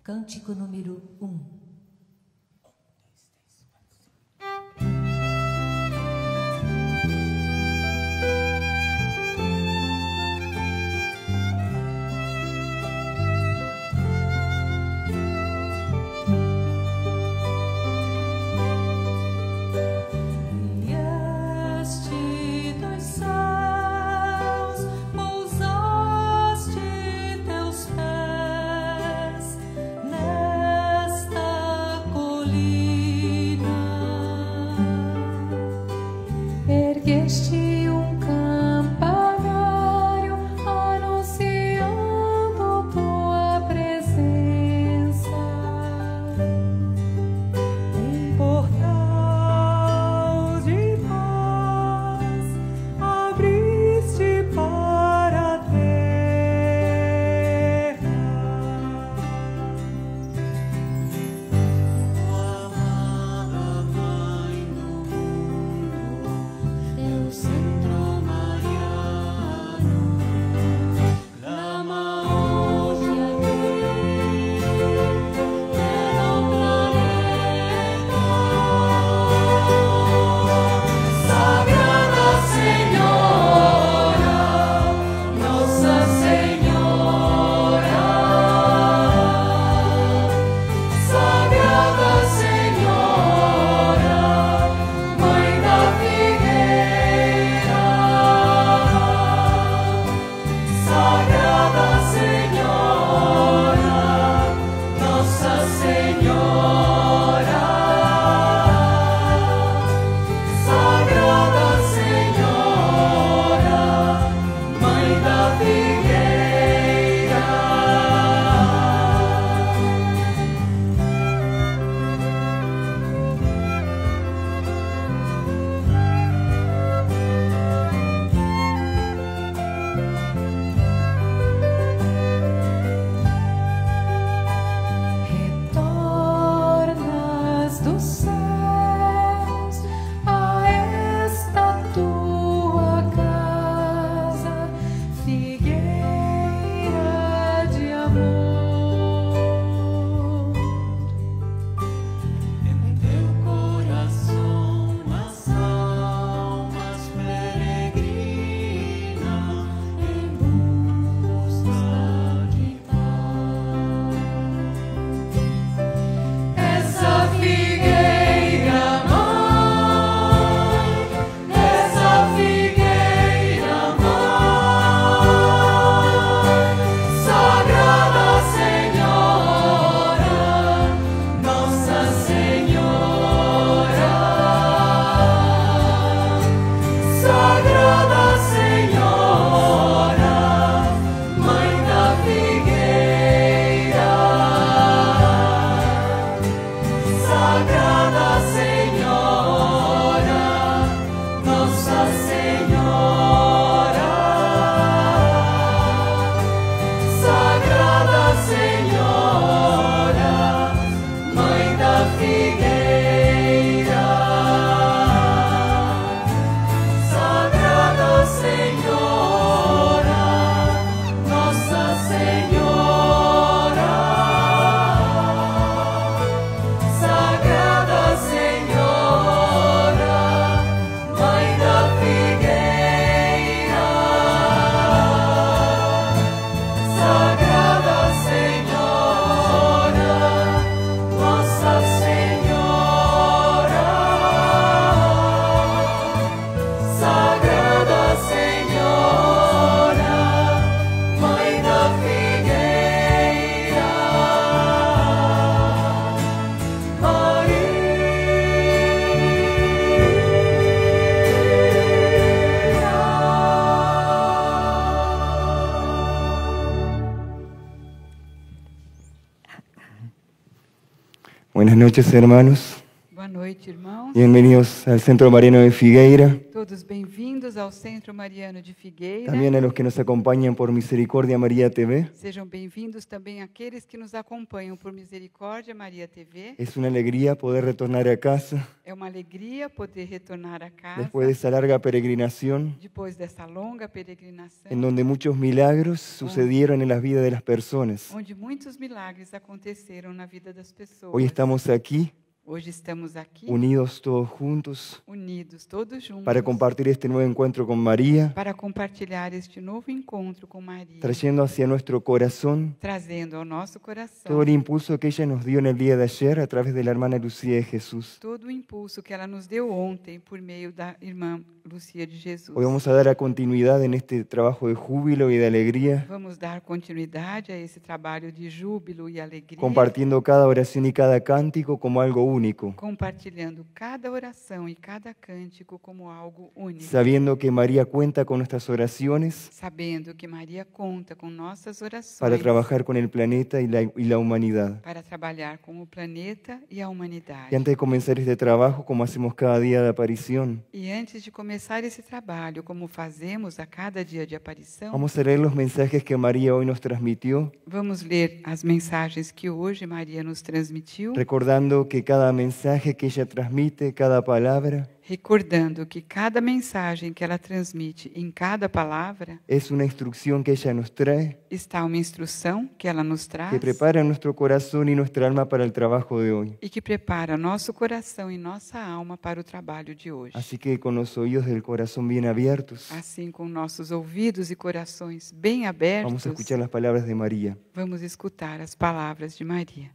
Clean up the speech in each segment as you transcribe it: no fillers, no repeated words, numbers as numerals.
Cântico número 1. Buenas noches, hermanos. noite, irmãos. Bienvenidos al Centro Mariano de Figueira, Todos bem-vindos ao Centro Mariano de Figueira. también a los que nos acompañan por Misericordia María TV. Sejam bem-vindos também aqueles que nos acompanham por Misericórdia Maria TV. Es una alegría poder retornar a casa É uma alegria poder retornar a casa después de esa larga peregrinación depois dessa longa peregrinação, en donde muchos milagros sucedieron en las vidas de las personas. onde muitos milagres aconteceram na vida das pessoas. Hoy estamos aquí Hoje estamos aqui unidos todos juntos unidos, todos juntos, para compartir este nuevo encuentro con María, para compartilhar este novo encontro com Maria, trayendo hacia nuestro corazón trazendo ao nosso coração todo el impulso que ella nos dio en el día de ayer a través de la hermana Lucía de Jesús. todo o impulso que ela nos deu ontem por meio da irmã Lucia de Jesus. Hoy vamos a dar a continuidad en este trabajo de júbilo y de alegría, Vamos dar continuidade a esse trabalho de júbilo e alegria, compartiendo cada oración y cada cántico como algo único, compartilhando cada oração e cada cântico como algo único, sabiendo que María cuenta con nuestras oraciones sabendo que Maria conta com nossas orações para trabajar con el planeta y la humanidad. para trabalhar com o planeta e a humanidade. Y antes de comenzar este trabajo, como hacemos cada día de aparición, E antes de começar esse trabalho, como fazemos a cada dia de aparição, vamos a leer los mensajes que María hoy nos transmitió, vamos ler as mensagens que hoje Maria nos transmitiu, recordando que cada mensaje que ella transmite, cada palabra, recordando que cada mensagem que ela transmite em cada palavra es una instrucción que ella nos trae, está uma instrução que ela nos traz que prepara nuestro corazón y nuestra alma para el trabajo de hoy. e que prepara nosso coração e nossa alma para o trabalho de hoje. Así que con los oídos del corazón bien abiertos, Assim, com nossos ouvidos e corações bem vamos abertos, a escuchar las palabras de María. vamos escutar as palavras de Maria.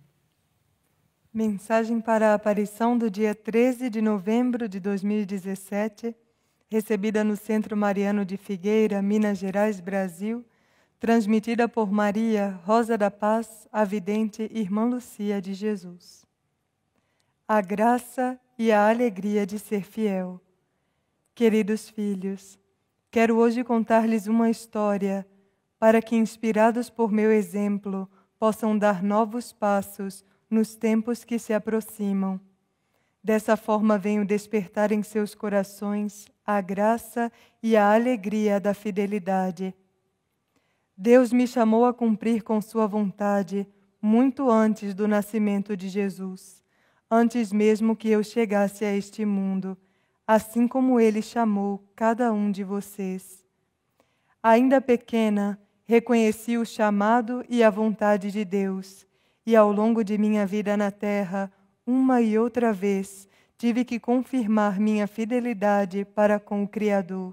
Mensagem para a aparição do dia 13 de novembro de 2017, recebida no Centro Mariano de Figueira, Minas Gerais, Brasil, transmitida por Maria Rosa da Paz, a vidente Irmã Lucia de Jesus. A graça e a alegria de ser fiel. Queridos filhos, quero hoje contar-lhes uma história, para que, inspirados por meu exemplo, possam dar novos passos nos tempos que se aproximam. Dessa forma venho despertar em seus corações a graça e a alegria da fidelidade. Deus me chamou a cumprir com sua vontade muito antes do nascimento de Jesus, antes mesmo que eu chegasse a este mundo, assim como Ele chamou cada um de vocês. Ainda pequena, reconheci o chamado e a vontade de Deus, e ao longo de minha vida na terra, uma e outra vez, tive que confirmar minha fidelidade para com o Criador.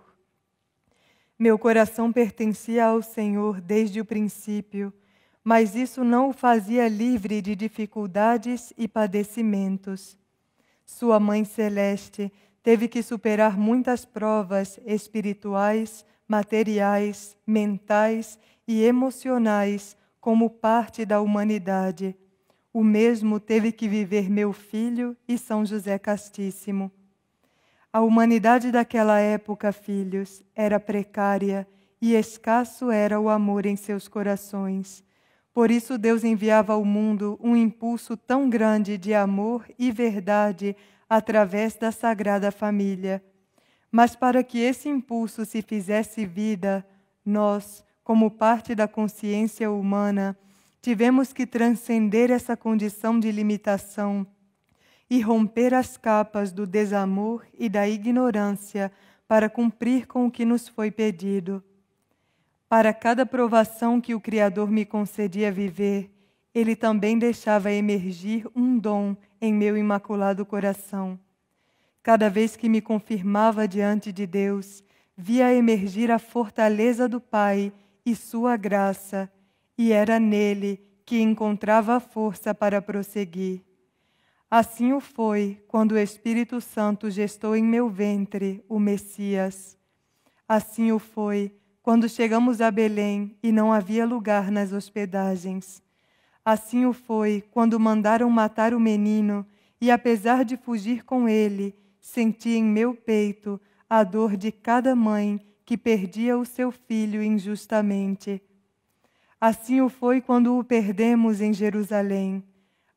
Meu coração pertencia ao Senhor desde o princípio, mas isso não o fazia livre de dificuldades e padecimentos. Sua Mãe Celeste teve que superar muitas provas espirituais, materiais, mentais e emocionais, como parte da humanidade. O mesmo teve que viver meu filho e São José Castíssimo. A humanidade daquela época, filhos, era precária e escasso era o amor em seus corações. Por isso Deus enviava ao mundo um impulso tão grande de amor e verdade através da Sagrada Família. Mas para que esse impulso se fizesse vida, nós, como parte da consciência humana, tivemos que transcender essa condição de limitação e romper as capas do desamor e da ignorância para cumprir com o que nos foi pedido. Para cada provação que o Criador me concedia viver, Ele também deixava emergir um dom em meu imaculado coração. Cada vez que me confirmava diante de Deus, via emergir a fortaleza do Pai e sua graça, e era nele que encontrava a força para prosseguir. Assim o foi quando o Espírito Santo gestou em meu ventre o Messias. Assim o foi quando chegamos a Belém e não havia lugar nas hospedagens. Assim o foi quando mandaram matar o menino e, apesar de fugir com ele, senti em meu peito a dor de cada mãe que perdia o seu filho injustamente. Assim o foi quando o perdemos em Jerusalém.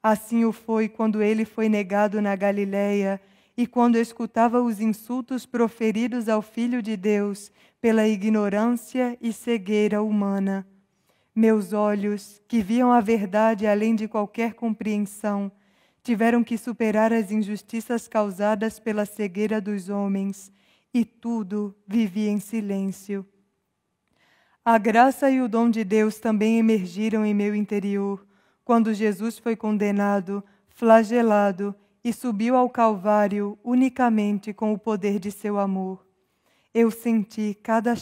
Assim o foi quando ele foi negado na Galileia e quando escutava os insultos proferidos ao Filho de Deus pela ignorância e cegueira humana. Meus olhos, que viam a verdade além de qualquer compreensão, tiveram que superar as injustiças causadas pela cegueira dos homens, e tudo vivia em silêncio. A graça e o dom de Deus também emergiram em meu interior, quando Jesus foi condenado, flagelado e subiu ao Calvário unicamente com o poder de seu amor. Eu senti cada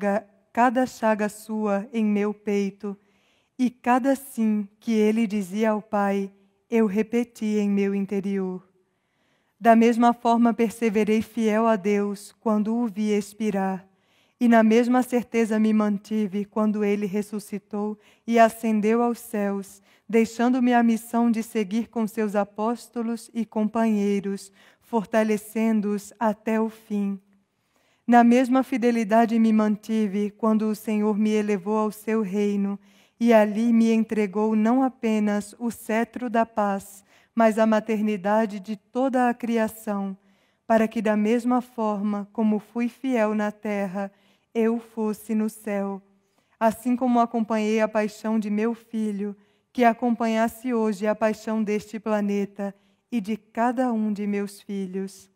chaga sua em meu peito, e cada sim que ele dizia ao Pai, eu repeti em meu interior. Da mesma forma perseverei fiel a Deus quando o vi expirar, e na mesma certeza me mantive quando ele ressuscitou e ascendeu aos céus, deixando-me a missão de seguir com seus apóstolos e companheiros, fortalecendo-os até o fim. Na mesma fidelidade me mantive quando o Senhor me elevou ao seu reino, e ali me entregou não apenas o cetro da paz, mas a maternidade de toda a criação, para que da mesma forma como fui fiel na terra, eu fosse no céu. Assim como acompanhei a paixão de meu filho, que acompanhasse hoje a paixão deste planeta e de cada um de meus filhos.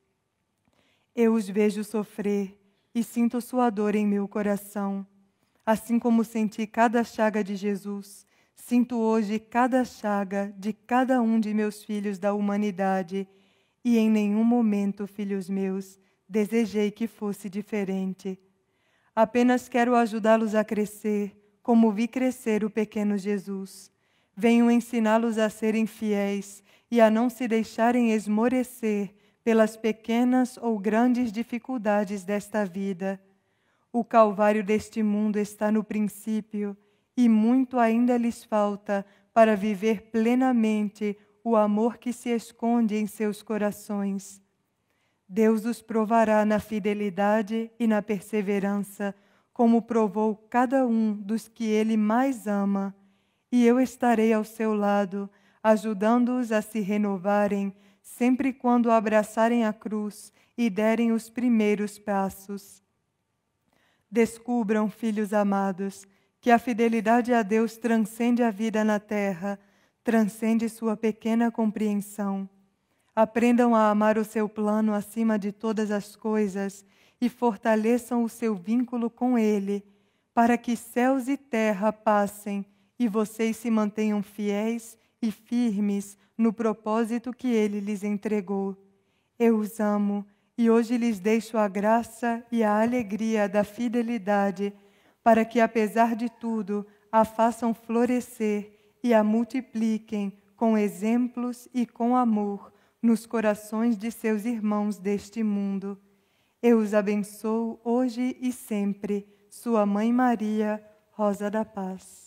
Eu os vejo sofrer e sinto sua dor em meu coração. Assim como senti cada chaga de Jesus, sinto hoje cada chaga de cada um de meus filhos da humanidade, e em nenhum momento, filhos meus, desejei que fosse diferente. Apenas quero ajudá-los a crescer, como vi crescer o pequeno Jesus. Venho ensiná-los a serem fiéis e a não se deixarem esmorecer pelas pequenas ou grandes dificuldades desta vida. O calvário deste mundo está no princípio e muito ainda lhes falta para viver plenamente o amor que se esconde em seus corações. Deus os provará na fidelidade e na perseverança, como provou cada um dos que Ele mais ama, e eu estarei ao seu lado, ajudando-os a se renovarem, sempre quando abraçarem a cruz e derem os primeiros passos. Descubram, filhos amados, que a fidelidade a Deus transcende a vida na terra, transcende sua pequena compreensão. Aprendam a amar o seu plano acima de todas as coisas e fortaleçam o seu vínculo com Ele, para que céus e terra passem e vocês se mantenham fiéis e firmes no propósito que Ele lhes entregou. Eu os amo e hoje lhes deixo a graça e a alegria da fidelidade, para que, apesar de tudo, a façam florescer e a multipliquem com exemplos e com amor nos corações de seus irmãos deste mundo. Eu os abençoo hoje e sempre. Sua Mãe Maria, Rosa da Paz.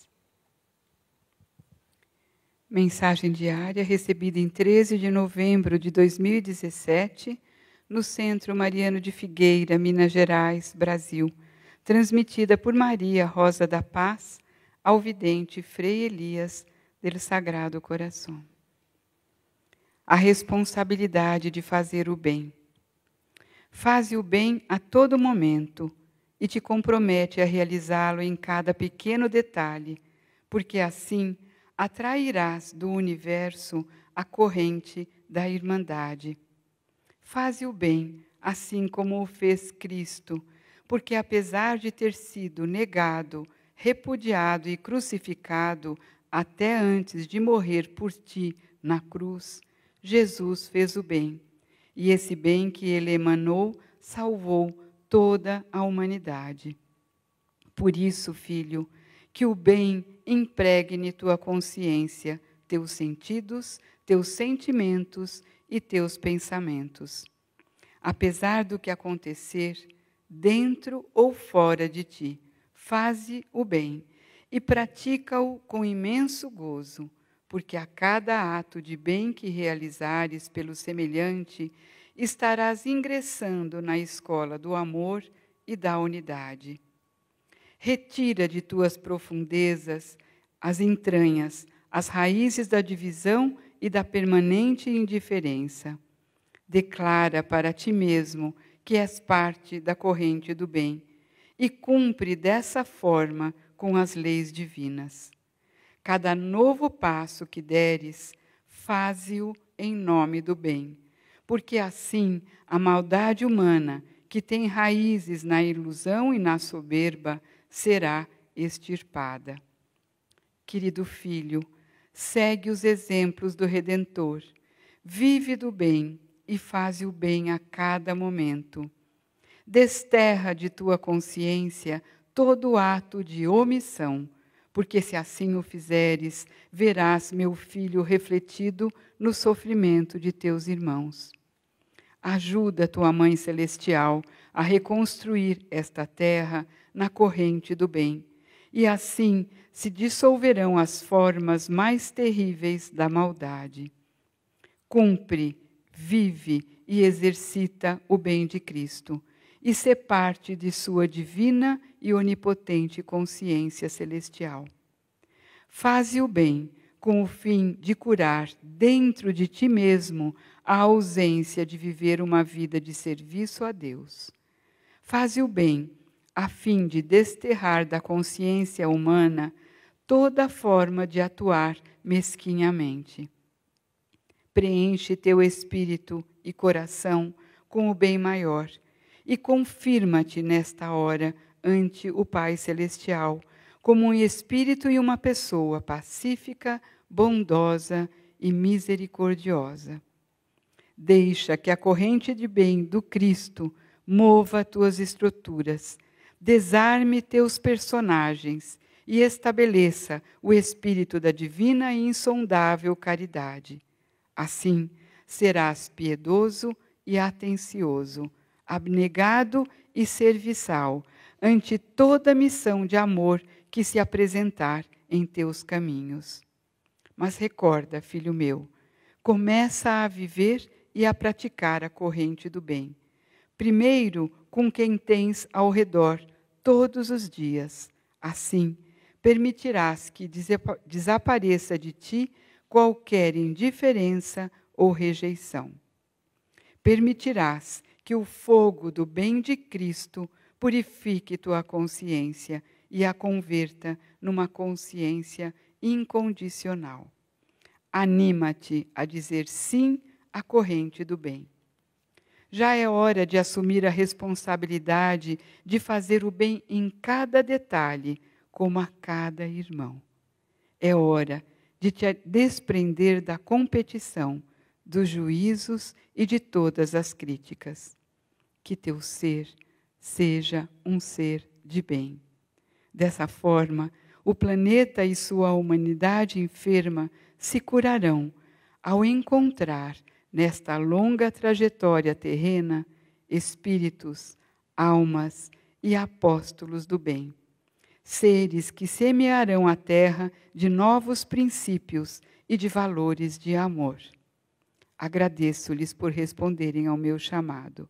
Mensagem diária recebida em 13 de novembro de 2017, no Centro Mariano de Figueira, Minas Gerais, Brasil, transmitida por Maria Rosa da Paz, ao vidente Frei Elias del Sagrado Coração. A responsabilidade de fazer o bem. Faze o bem a todo momento e te compromete a realizá-lo em cada pequeno detalhe, porque assim atrairás do universo a corrente da irmandade. Faze o bem, assim como o fez Cristo, porque apesar de ter sido negado, repudiado e crucificado até antes de morrer por ti na cruz, Jesus fez o bem, e esse bem que ele emanou salvou toda a humanidade. Por isso, filho, que o bem impregne tua consciência, teus sentidos, teus sentimentos e teus pensamentos. Apesar do que acontecer, dentro ou fora de ti, faze o bem e pratica-o com imenso gozo, porque a cada ato de bem que realizares pelo semelhante, estarás ingressando na escola do amor e da unidade. Retira de tuas profundezas as entranhas, as raízes da divisão e da permanente indiferença. Declara para ti mesmo que és parte da corrente do bem e cumpre dessa forma com as leis divinas. Cada novo passo que deres, faze-o em nome do bem, porque assim a maldade humana, que tem raízes na ilusão e na soberba, será extirpada. Querido filho, segue os exemplos do Redentor, vive do bem e faze o bem a cada momento. Desterra de tua consciência todo ato de omissão, porque se assim o fizeres, verás meu filho refletido no sofrimento de teus irmãos. Ajuda tua Mãe Celestial a reconstruir esta terra na corrente do bem, e assim se dissolverão as formas mais terríveis da maldade. Cumpre, vive e exercita o bem de Cristo, e sê parte de sua divina e onipotente consciência celestial. Faze o bem com o fim de curar dentro de ti mesmo a ausência de viver uma vida de serviço a Deus. Faze o bem a fim de desterrar da consciência humana toda forma de atuar mesquinhamente. Preenche teu espírito e coração com o bem maior e confirma-te nesta hora ante o Pai Celestial como um espírito e uma pessoa pacífica, bondosa e misericordiosa. Deixa que a corrente de bem do Cristo mova tuas estruturas, desarme teus personagens e estabeleça o espírito da divina e insondável caridade. Assim, serás piedoso e atencioso, abnegado e serviçal ante toda missão de amor que se apresentar em teus caminhos. Mas recorda, filho meu, começa a viver e a praticar a corrente do bem. Primeiro, com quem tens ao redor todos os dias. Assim, permitirás que desapareça de ti qualquer indiferença ou rejeição. Permitirás que o fogo do bem de Cristo purifique tua consciência e a converta numa consciência incondicional. Anima-te a dizer sim à corrente do bem. Já é hora de assumir a responsabilidade de fazer o bem em cada detalhe, como a cada irmão. É hora de te desprender da competição, dos juízos e de todas as críticas. Que teu ser seja um ser de bem. Dessa forma, o planeta e sua humanidade enferma se curarão ao encontrar, nesta longa trajetória terrena, espíritos, almas e apóstolos do bem. Seres que semearão a terra de novos princípios e de valores de amor. Agradeço-lhes por responderem ao meu chamado.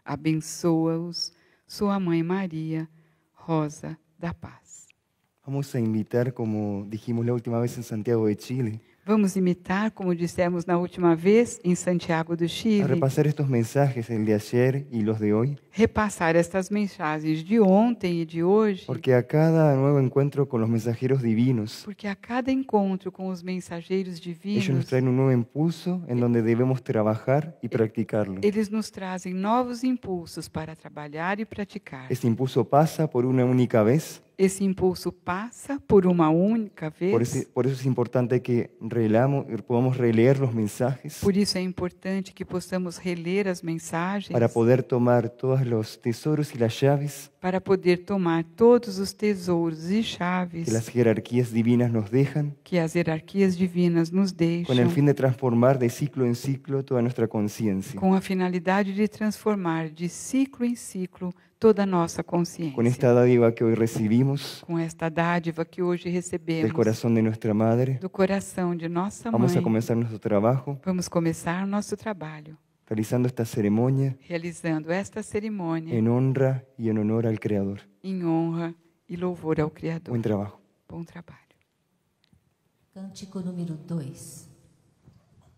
Abençoa-os, sua Mãe Maria, Rosa da Paz. Vamos a invitar, como dijimos la última vez en Santiago de Chile, Vamos imitar, como dissemos na última vez, em Santiago do a Chile, repasar estos mensajes, el de ayer y los de hoy, repassar estas mensagens de ontem e de hoje, porque a cada nuevo encuentro con los mensajeros divinos, porque a cada encontro com os mensageiros ellos nos divinos, traen un nuevo impulso en donde debemos trabajar y practicarlo. eles nos trazem novos impulsos para trabalhar e praticar. Ese impulso pasa por una única vez. Esse impulso passa por uma única vez. Por eso es importante que podamos releer los mensajes Por isso é importante que possamos reler as mensagens para poder tomar todos los tesoros y las llaves para poder tomar todos os tesouros e chaves que las jerarquías divinas nos dejan, que as hierarquias divinas nos deixam, con el fin de transformar de ciclo en ciclo toda nuestra conciencia. com a finalidade de transformar de ciclo em ciclo toda a nossa consciência. Con esta dádiva que hoy recibimos Com esta dádiva que hoje recebemos del corazón de nuestra Madre, do coração de nossa vamos a mãe, comenzar nuestro trabajo vamos começar o nosso trabalho, realizando esta ceremonia realizando esta cerimônia en honra y en honor al Creador. em honra e louvor ao Criador. Buen trabajo. Bom trabalho. Cântico número 2.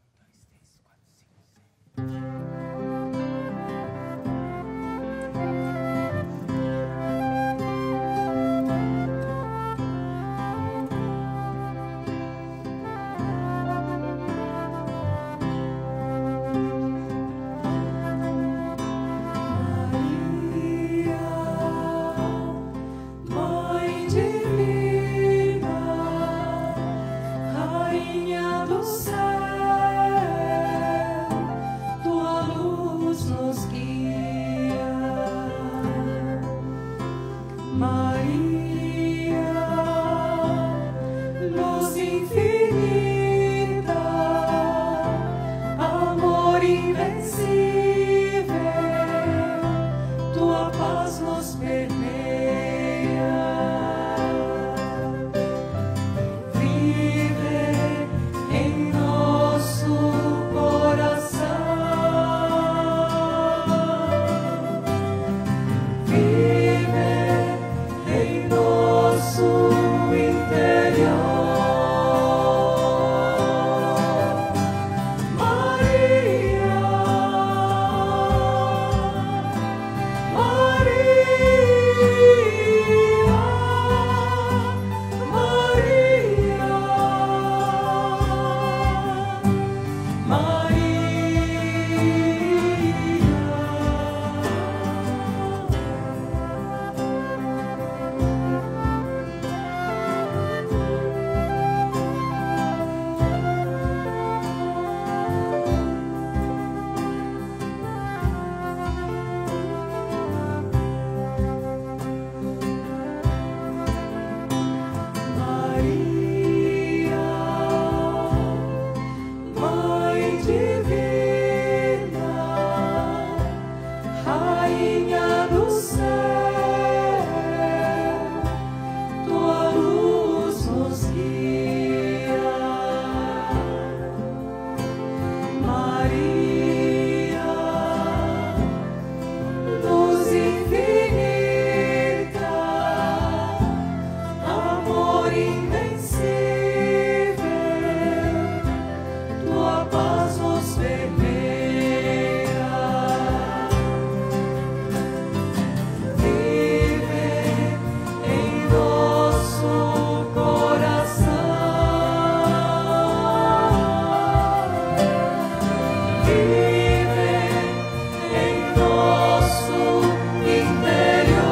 paz nos permeia. Vive em nosso coração. Vive em nosso interior.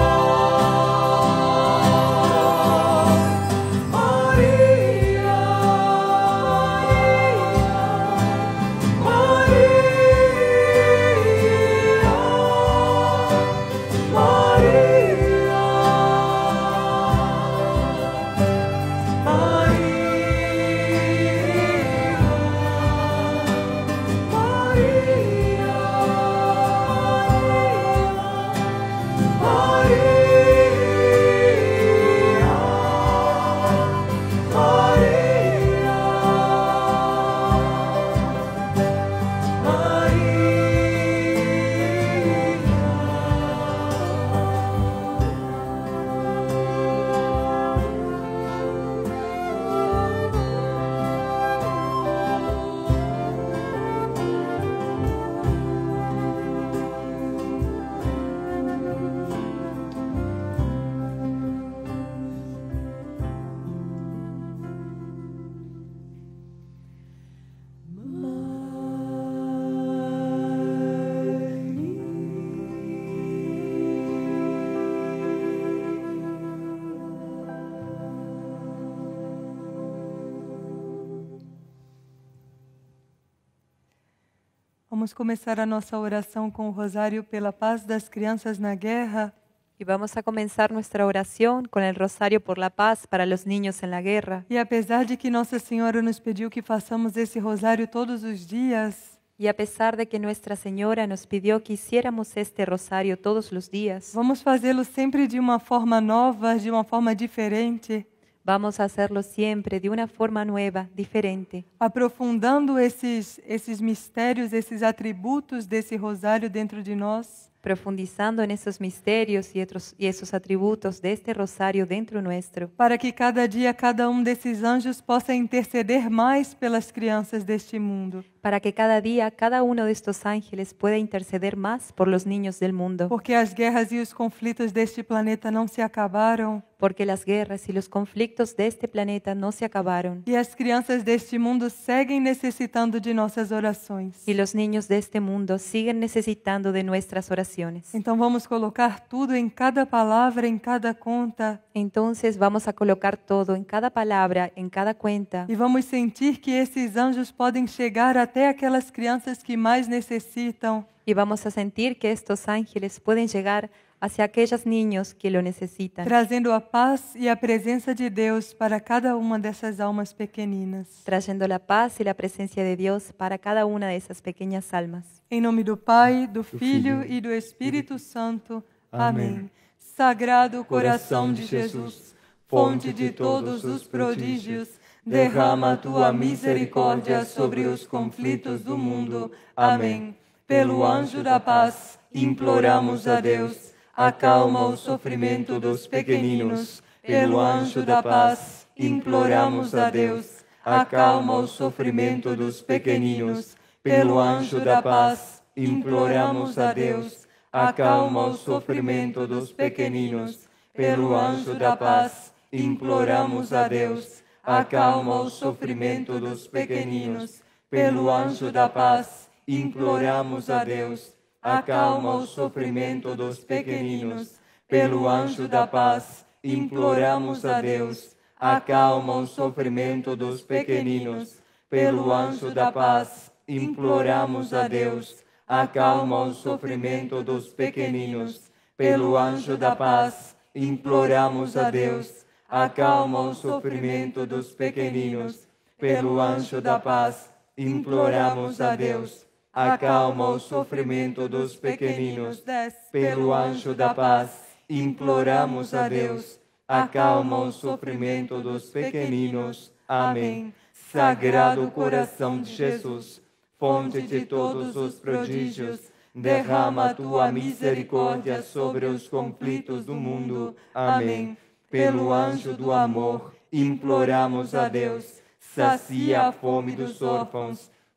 Vamos começar a nossa oração com o rosário pela paz das crianças na guerra. Y vamos a comenzar nuestra oración con el rosario por la paz para los niños en la guerra. E apesar de que Nossa Senhora nos pediu que façamos esse rosário todos os dias, Y a pesar de que Nuestra Señora nos pidió que hiciéramos este rosario todos los días, vamos fazê-lo sempre de uma forma nova, de uma forma diferente, vamos a hacerlo siempre de una forma nueva, diferente, aprofundando esses mistérios, esses atributos desse rosário dentro de nós, profundizando en esos misterios y esos atributos de este rosario dentro nuestro, para que cada dia cada desses anjos possa interceder mais pelas crianças deste mundo. para que cada día cada uno de estos ángeles pueda interceder más por los niños del mundo, Porque as guerras e os conflitos deste planeta não se acabaram, porque las guerras y los conflictos de este planeta no se acabaron, e as crianças deste mundo seguem necessitando de nossas orações. y los niños de este mundo siguen necesitando de nuestras oraciones. Então vamos colocar tudo em cada palavra, em cada conta, Entonces vamos a colocar todo en cada palabra, en cada cuenta, e vamos sentir que esses anjos podem chegar até aquelas crianças que mais necessitam, y vamos a sentir que estos ángeles pueden llegar hacia aquellos niños que lo necesitan, trazendo a paz e a presença de Deus para cada uma dessas almas pequeninas. trayendo la paz y la presencia de Dios para cada una de esas pequeñas almas. Em nome do Pai, do Filho e do Espírito Santo. Amém. Sagrado coração de Jesus, fonte de todos os prodígios, derrama a tua misericórdia sobre os conflitos do mundo. Amém. Pelo anjo da paz, imploramos a Deus, acalma o sofrimento dos pequeninos. Pelo anjo da paz, imploramos a Deus, acalma o sofrimento dos pequeninos. Pelo anjo da paz, imploramos a Deus, acalma o sofrimento dos pequeninos. Pelo anjo da paz, imploramos a Deus, acalma o sofrimento dos pequeninos. Pelo anjo da paz, imploramos a Deus, acalma o sofrimento dos pequeninos. Pelo anjo da paz, imploramos a Deus, acalma o sofrimento dos pequeninos. Pelo anjo da paz, imploramos a Deus, acalma o sofrimento dos pequeninos. Pelo anjo da paz, imploramos a Deus, acalma o sofrimento dos pequeninos. Pelo anjo da paz, imploramos a Deus, acalma o sofrimento dos pequeninos. Pelo anjo da paz, imploramos a Deus, acalma o sofrimento dos pequeninos. Amém. Sagrado coração de Jesus, fonte de todos os prodígios, derrama a tua misericórdia sobre os conflitos do mundo. Amém. Pelo anjo do amor, imploramos a Deus, sacia a fome dos órfãos.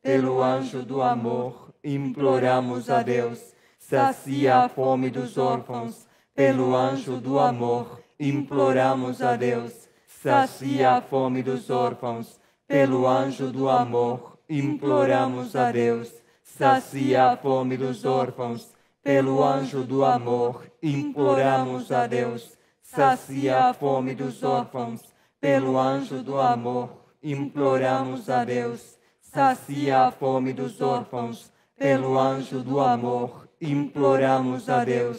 pelo anjo do amor, imploramos a Deus. Sacia a fome dos órfãos, pelo anjo do amor, imploramos a Deus. Sacia a fome dos órfãos, pelo anjo do amor, imploramos a Deus. Sacia a fome dos órfãos, pelo anjo do amor, imploramos a Deus. Sacia a fome dos órfãos, pelo anjo do amor, imploramos a Deus. Sacia a fome dos órfãos, pelo anjo do amor, imploramos a Deus.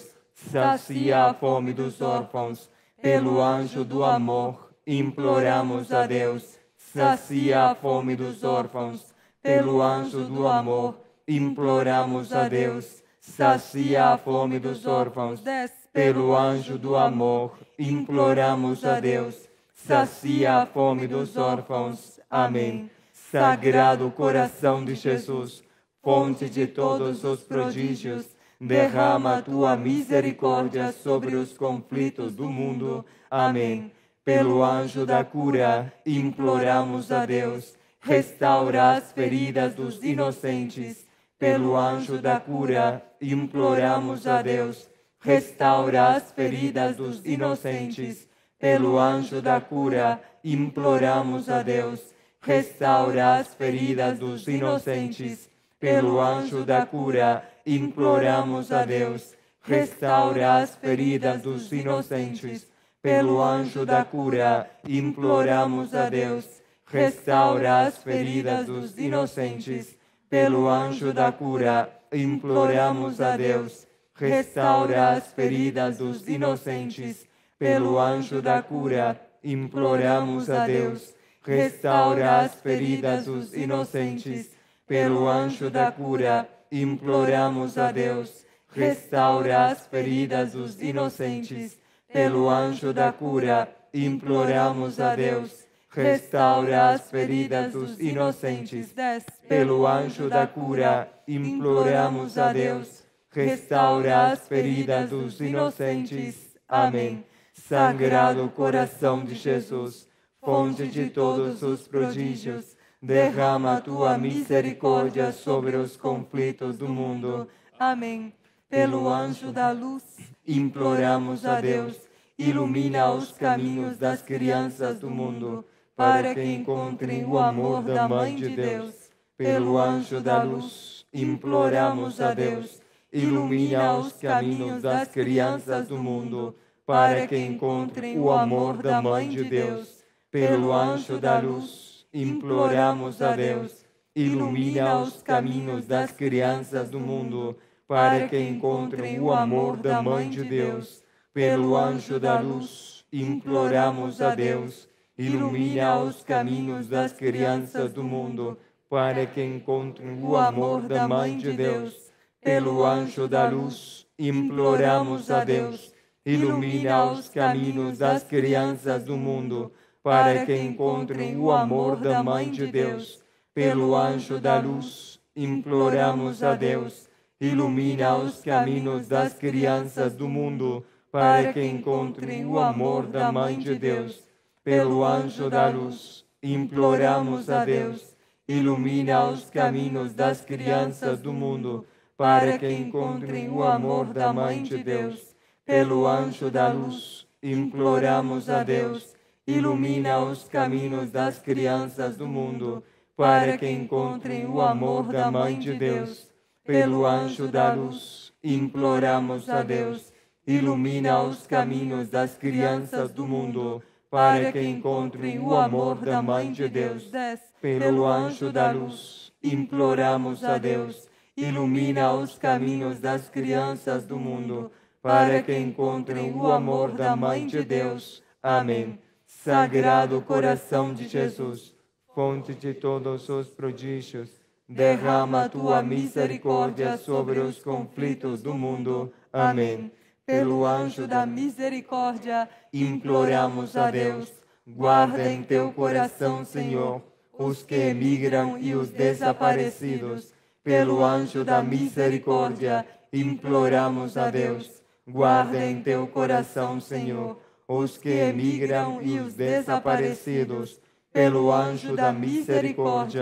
Sacia a fome dos órfãos, pelo anjo do amor, imploramos a Deus. Sacia a fome dos órfãos, pelo anjo do amor, imploramos a Deus. Sacia a fome dos órfãos, pelo anjo do amor, imploramos a Deus. Sacia a fome dos órfãos. Amém. Sagrado coração de Jesus, fonte de todos os prodígios, derrama a tua misericórdia sobre os conflitos do mundo. Amém. Pelo anjo da cura, imploramos a Deus. Restaura as feridas dos inocentes. Pelo anjo da cura, imploramos a Deus. Restaura as feridas dos inocentes. Pelo anjo da cura, imploramos a Deus. Restaura as feridas dos inocentes. Pelo anjo da cura, imploramos a Deus. Restaura as feridas dos inocentes. Pelo anjo da cura, imploramos a Deus. Restaura as feridas dos inocentes. Pelo anjo da cura, imploramos a Deus. Restaura as feridas dos inocentes. Pelo anjo da cura, imploramos a Deus. Restaura as feridas dos inocentes. Pelo anjo da cura, imploramos a Deus. Restaura as feridas dos inocentes. Pelo anjo da cura, imploramos a Deus. Restaura as feridas dos inocentes. Pelo anjo da cura, imploramos a Deus. Restaura as feridas dos inocentes. Amém. Sagrado coração de Jesus, fonte de todos os prodígios, derrama a tua misericórdia sobre os conflitos do mundo. Amém. Pelo anjo da luz, imploramos a Deus. Ilumina os caminhos das crianças do mundo, para que encontrem o amor da Mãe de Deus. Pelo anjo da luz, imploramos a Deus. Ilumina os caminhos das crianças do mundo, para que encontrem o amor da Mãe de Deus. Pelo anjo da luz, imploramos a Deus. Ilumina os caminhos das crianças do mundo, para que encontrem o amor da Mãe de Deus. Pelo anjo da luz, imploramos a Deus. Ilumina os caminhos das crianças do mundo, para que encontrem o amor da Mãe de Deus. Pelo anjo da luz, imploramos a Deus. Ilumina os caminhos das crianças do mundo, para que encontrem o amor da Mãe de Deus. Pelo anjo da luz, imploramos a Deus. Ilumina os caminhos das crianças do mundo, para que encontrem o amor da Mãe de Deus. Pelo anjo da luz, imploramos a Deus. Ilumina os caminhos das crianças do mundo, para que encontrem o amor da Mãe de Deus. Pelo anjo da luz, imploramos a Deus. Ilumina os caminhos das crianças do mundo, para que encontrem o amor da Mãe de Deus. Pelo anjo da luz, imploramos a Deus. Ilumina os caminhos das crianças do mundo, para que encontrem o amor da Mãe de Deus. Pelo anjo da luz, imploramos a Deus. Ilumina os caminhos das crianças do mundo, para que encontrem o amor da Mãe de Deus. Amém. Sagrado coração de Jesus, fonte de todos os prodígios, derrama a tua misericórdia sobre os conflitos do mundo. Amém. Pelo anjo da misericórdia, imploramos a Deus. Guarda em teu coração, Senhor, os que emigram e os desaparecidos. Pelo anjo da misericórdia, imploramos a Deus. Guarda em teu coração, Senhor, os que emigram e os desaparecidos. Pelo anjo da misericórdia,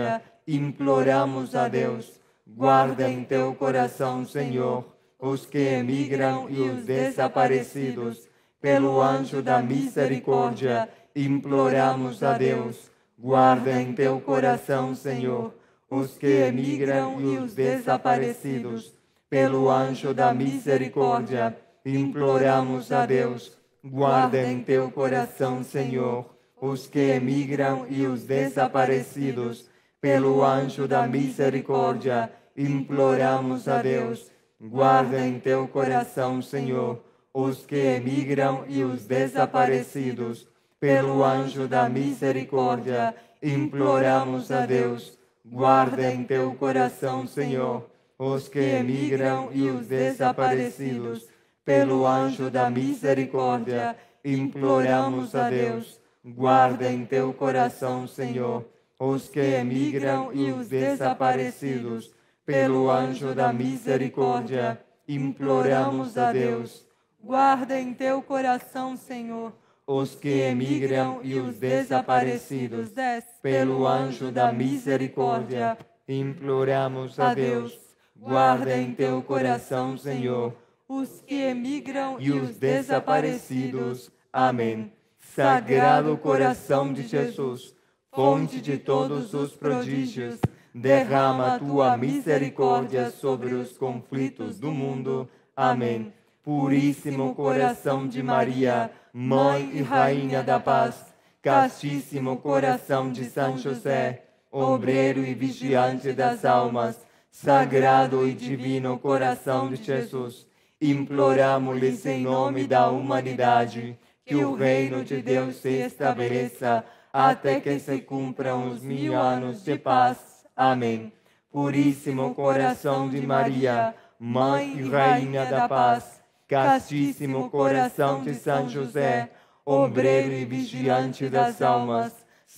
imploramos a Deus. Guarda em teu coração, Senhor, os que emigram e os desaparecidos. Pelo anjo da misericórdia, imploramos a Deus. Guarda em teu coração, Senhor, os que emigram e os desaparecidos. Pelo anjo da misericórdia, imploramos a Deus. Guarda em teu coração, Senhor, os que emigram e os desaparecidos. Pelo anjo da misericórdia, imploramos a Deus. Guarda em teu coração, Senhor, os que emigram e os desaparecidos. Pelo anjo da misericórdia, imploramos a Deus. Guarda em teu coração, Senhor, os que emigram e os desaparecidos. Pelo anjo da misericórdia, imploramos a Deus. Guarda em teu coração, Senhor, os que emigram e os desaparecidos. Pelo anjo da misericórdia, imploramos a Deus. Guarda em teu coração, Senhor, os que emigram e os desaparecidos. Pelo anjo da misericórdia, imploramos a Deus. Guarda em teu coração, Senhor, os que emigram e os desaparecidos. Amém. Sagrado coração de Jesus, fonte de todos os prodígios, derrama a tua misericórdia sobre os conflitos do mundo. Amém. Puríssimo coração de Maria, Mãe e Rainha da Paz, castíssimo coração de São José, obreiro e vigiante das almas, sagrado e divino coração de Jesus, imploramos-lhes em nome da humanidade que o reino de Deus se estabeleça até que se cumpram os 1000 anos de paz. Amém. Puríssimo coração de Maria, Mãe e Rainha da Paz, castíssimo coração de São José, obreiro e vigiante das almas,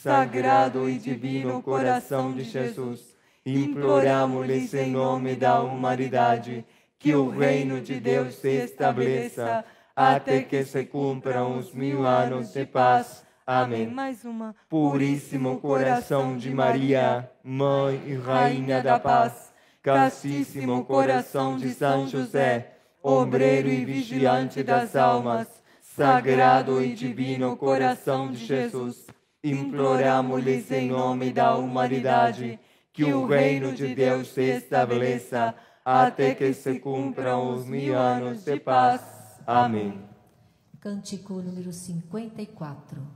sagrado e divino coração de Jesus, imploramos-lhes em nome da humanidade que o reino de Deus se estabeleça até que se cumpram os 1000 anos de paz. Amém. Mais uma. Puríssimo coração de Maria, Mãe e Rainha da Paz, castíssimo coração de São José, obreiro e vigiante das almas, sagrado e divino coração de Jesus, imploramos-lhes em nome da humanidade que o reino de Deus se estabeleça até que se cumpram os 1000 anos de paz. Amém. Cântico número 54.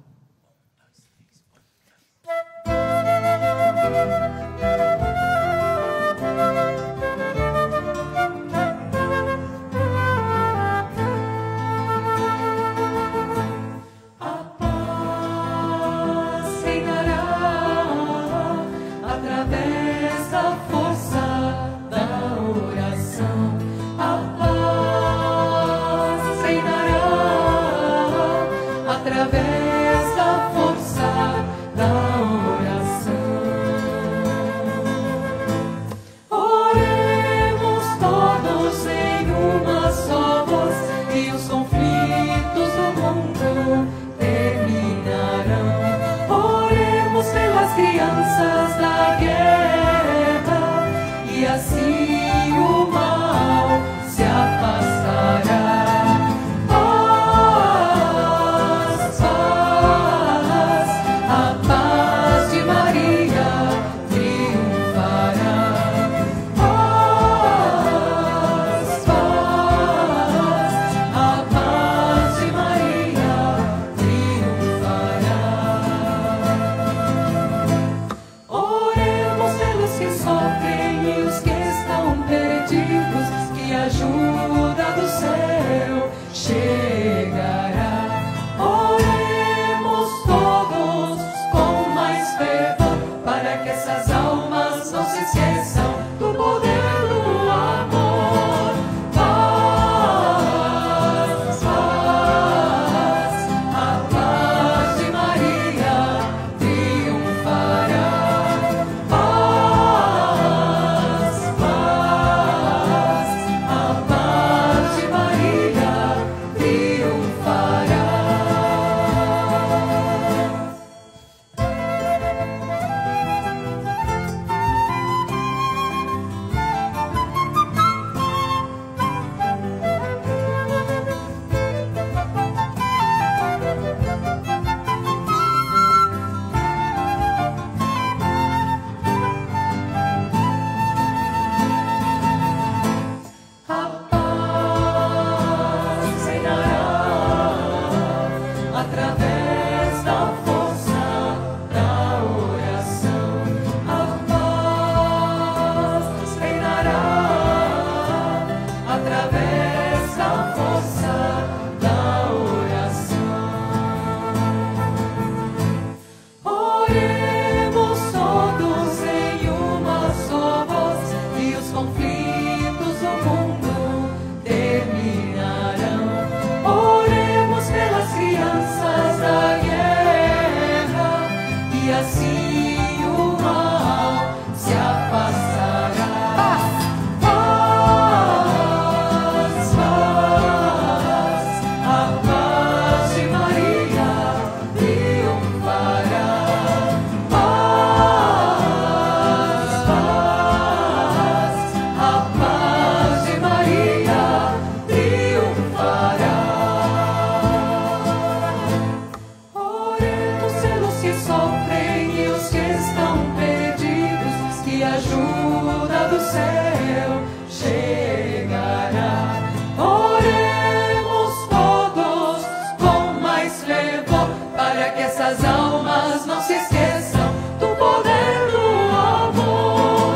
do céu chegará. Oremos todos com mais fervor, para que essas almas não se esqueçam do poder do amor.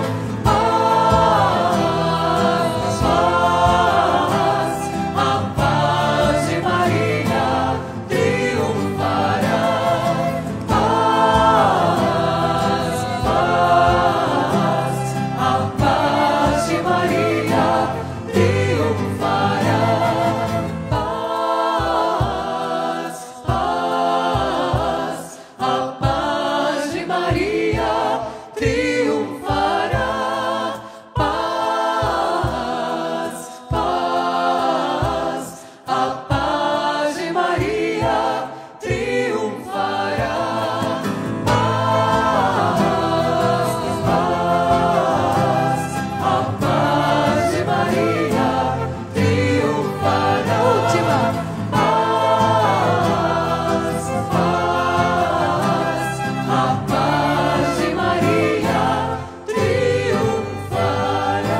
Paz, paz, a paz de Maria triunfará. Paz, paz, a paz de Maria triunfará. Paz, paz, a paz de Maria triunfará. Paz, paz, a paz de Maria triunfará. Paz, paz, a paz de Maria triunfará. Última. Paz, paz, a paz de Maria triunfará.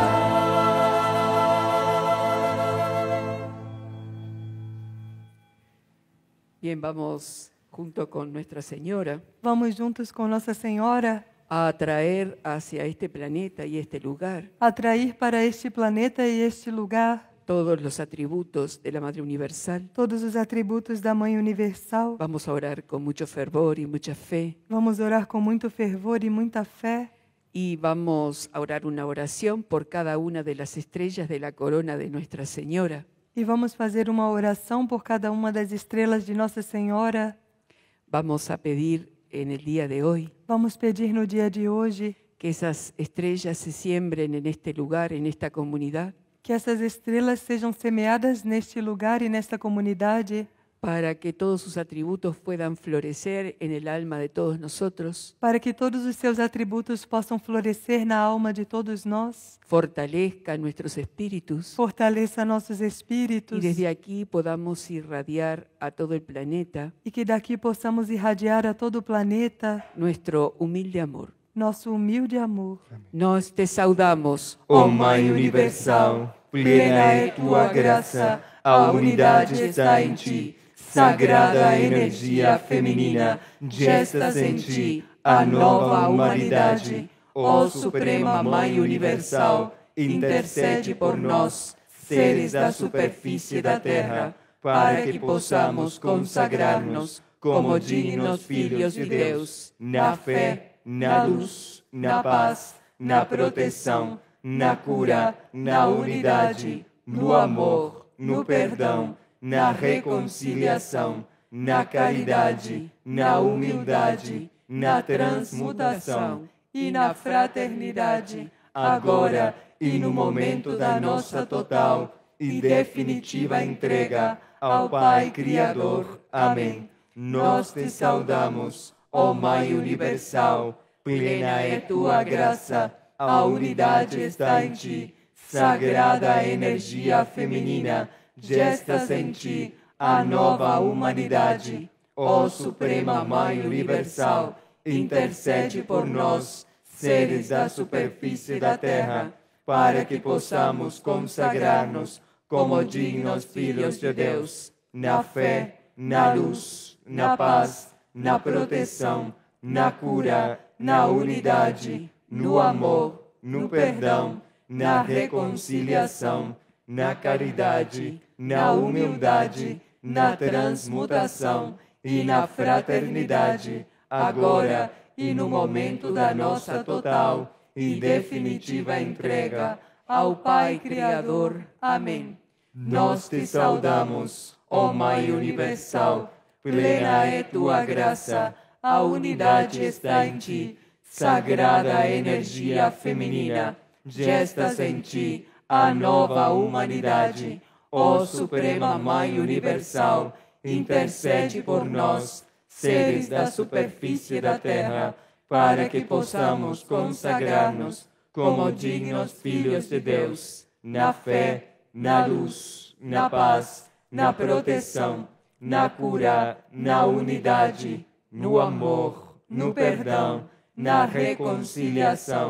Bien, vamos junto con Nuestra Señora Vamos juntos com Nossa Senhora a atraer hacia este planeta y este lugar atrair para este planeta e este lugar todos los atributos de la Madre Universal. todos os atributos da Mãe Universal. Vamos a orar con mucho fervor y mucha fe Vamos orar com muito fervor e muita fé. y vamos a orar una oración por cada una de las estrellas de la corona de Nuestra Señora. E vamos fazer uma oração por cada uma das estrelas de Nossa Senhora. Vamos a pedir en el día de hoy Vamos pedir no dia de hoje que esas estrellas se siembren en este lugar, en esta comunidad, que essas estrelas sejam semeadas neste lugar e nesta comunidade, para que todos sus atributos puedan florecer en el alma de todos nosotros, para que todos os seus atributos possam florescer na alma de todos nós, fortalezca nuestros espíritus fortaleça nossos y espíritos desde aquí podamos irradiar a todo el planeta e que daqui possamos irradiar a todo o planeta nuestro humilde amor. nosso humilde amor. Nós te saudamos, Ó Mãe Universal, plena é tua graça, a unidade está em ti. Sagrada energia feminina, gestas em ti a nova humanidade. Ó Suprema Mãe Universal, intercede por nós, seres da superfície da terra, para que possamos consagrar-nos como dignos filhos de Deus, na fé, na luz, na paz, na proteção, na cura, na unidade, no amor, no perdão, na reconciliação, na caridade, na humildade, na transmutação E na fraternidade, agora e no momento da nossa total e definitiva entrega ao Pai Criador. Amém. Nós te saudamos, ó Mãe Universal, plena é tua graça, a unidade está em ti, sagrada energia feminina, gestas em ti a nova humanidade. Ó Suprema Mãe Universal, intercede por nós, seres da superfície da terra, para que possamos consagrar-nos como dignos filhos de Deus, na fé, na luz, na paz, na proteção, na cura, na unidade, no amor, no perdão, na reconciliação, na caridade, na humildade, na transmutação e na fraternidade, agora e no momento da nossa total e definitiva entrega ao Pai Criador. Amém. Nós te saudamos, ó Mãe Universal, plena é tua graça, a unidade está em ti, sagrada energia feminina, gestas em ti a nova humanidade. Ó Suprema Mãe Universal, intercede por nós, seres da superfície da terra, para que possamos consagrar-nos como dignos filhos de Deus, na fé, na luz, na paz, na proteção, na cura, na unidade, no amor, no perdão, na reconciliação,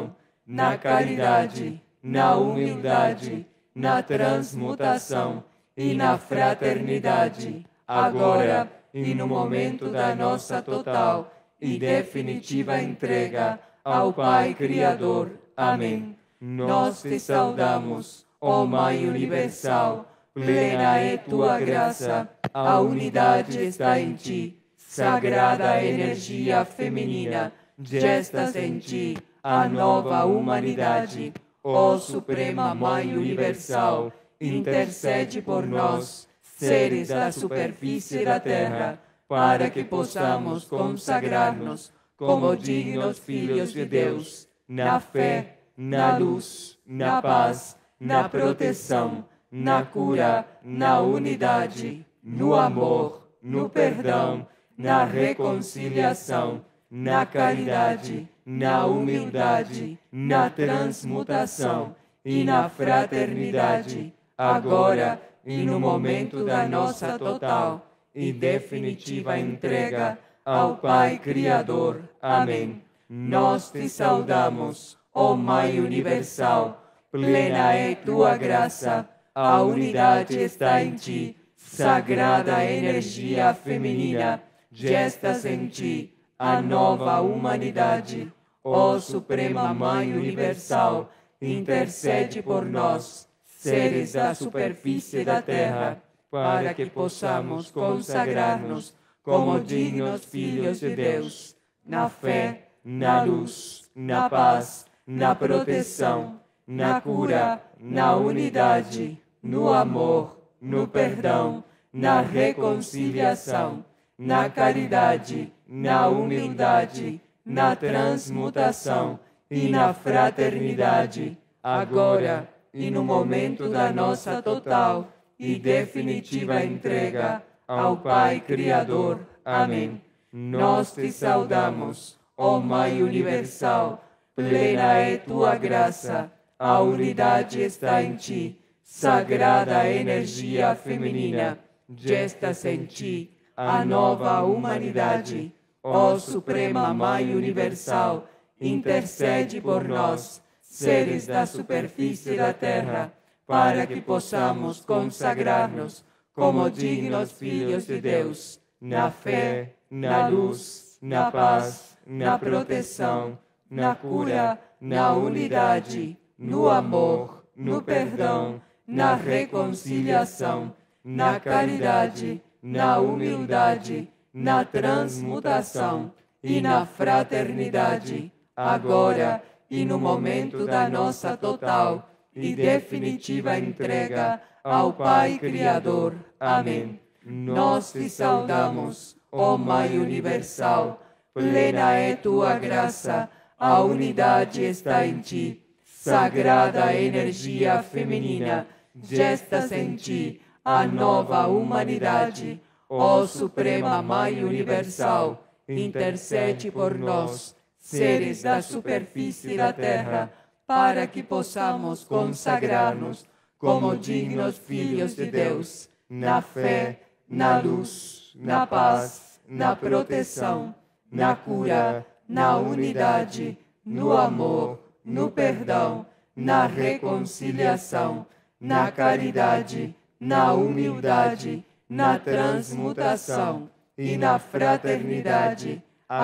na caridade, na humildade, na transmutação e na fraternidade, agora e no momento da nossa total e definitiva entrega ao Pai Criador. Amém. Nós te saudamos, ó Mãe Universal, plena é tua graça, a unidade está em ti, sagrada energia feminina, gestas em ti a nova humanidade. Ó Suprema Mãe Universal, intercede por nós, seres da superfície da terra, para que possamos consagrar-nos como dignos filhos de Deus, na fé, na luz, na paz, na proteção, na cura, na unidade, no amor, no perdão, na reconciliação, na caridade, na humildade, na transmutação e na fraternidade, agora e no momento da nossa total e definitiva entrega ao Pai Criador. Amém. Nós te saudamos, ó Mãe Universal, plena é tua graça, a unidade está em ti, sagrada energia feminina, gestas em ti a nova humanidade. Ó Suprema Mãe Universal, intercede por nós, seres da superfície da terra, para que possamos consagrar-nos como dignos filhos de Deus, na fé, na luz, na paz, na proteção, na cura, na unidade, no amor, no perdão, na reconciliação, na caridade, na humildade, na transmutação e na fraternidade, agora e no momento da nossa total e definitiva entrega ao Pai Criador. Amém. Nós te saudamos, ó Mãe Universal, plena é tua graça, a unidade está em ti, sagrada energia feminina, gestas em ti a nova humanidade. Ó Suprema Mãe Universal, intercede por nós, seres da superfície da terra, para que possamos consagrar-nos como dignos filhos de Deus, na fé, na luz, na paz, na proteção, na cura, na unidade, no amor, no perdão, na reconciliação, na caridade, na humildade, na transmutação e na fraternidade, agora e no momento da nossa total e definitiva entrega ao Pai Criador. Amém. Nós te saudamos, ó Mãe Universal, plena é tua graça, a unidade está em ti, sagrada energia feminina, gestas em ti a nova humanidade. Ó Suprema Mãe Universal, intercede por nós, seres da superfície da terra, para que possamos consagrar-nos como dignos filhos de Deus, na fé, na luz, na paz, na proteção, na cura, na unidade, no amor, no perdão, na reconciliação, na caridade, na humildade, na transmutação e na fraternidade,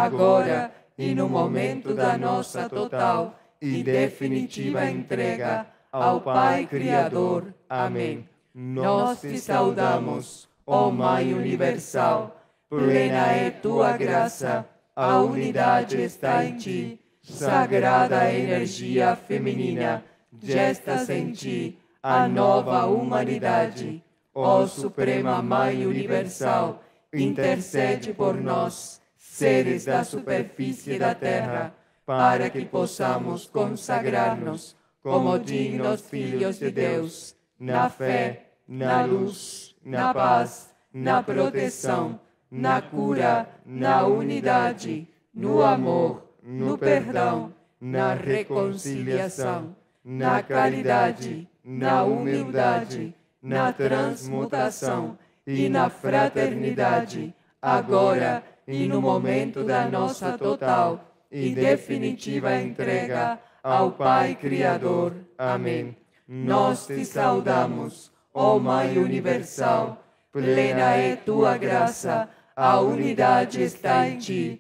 agora e no momento da nossa total e definitiva entrega ao Pai Criador. Amém. Nós te saudamos, ó Mãe Universal, plena é tua graça, a unidade está em ti, sagrada energia feminina, gestas em ti a nova humanidade. Ó Suprema Mãe Universal, intercede por nós, seres da superfície da terra, para que possamos consagrar-nos como dignos filhos de Deus, na fé, na luz, na paz, na proteção, na cura, na unidade, no amor, no perdão, na reconciliação, na caridade, na humildade, na transmutação e na fraternidade, agora e no momento da nossa total e definitiva entrega ao Pai Criador. Amém. Nós te saudamos, ó Mãe Universal, plena é tua graça, a unidade está em ti,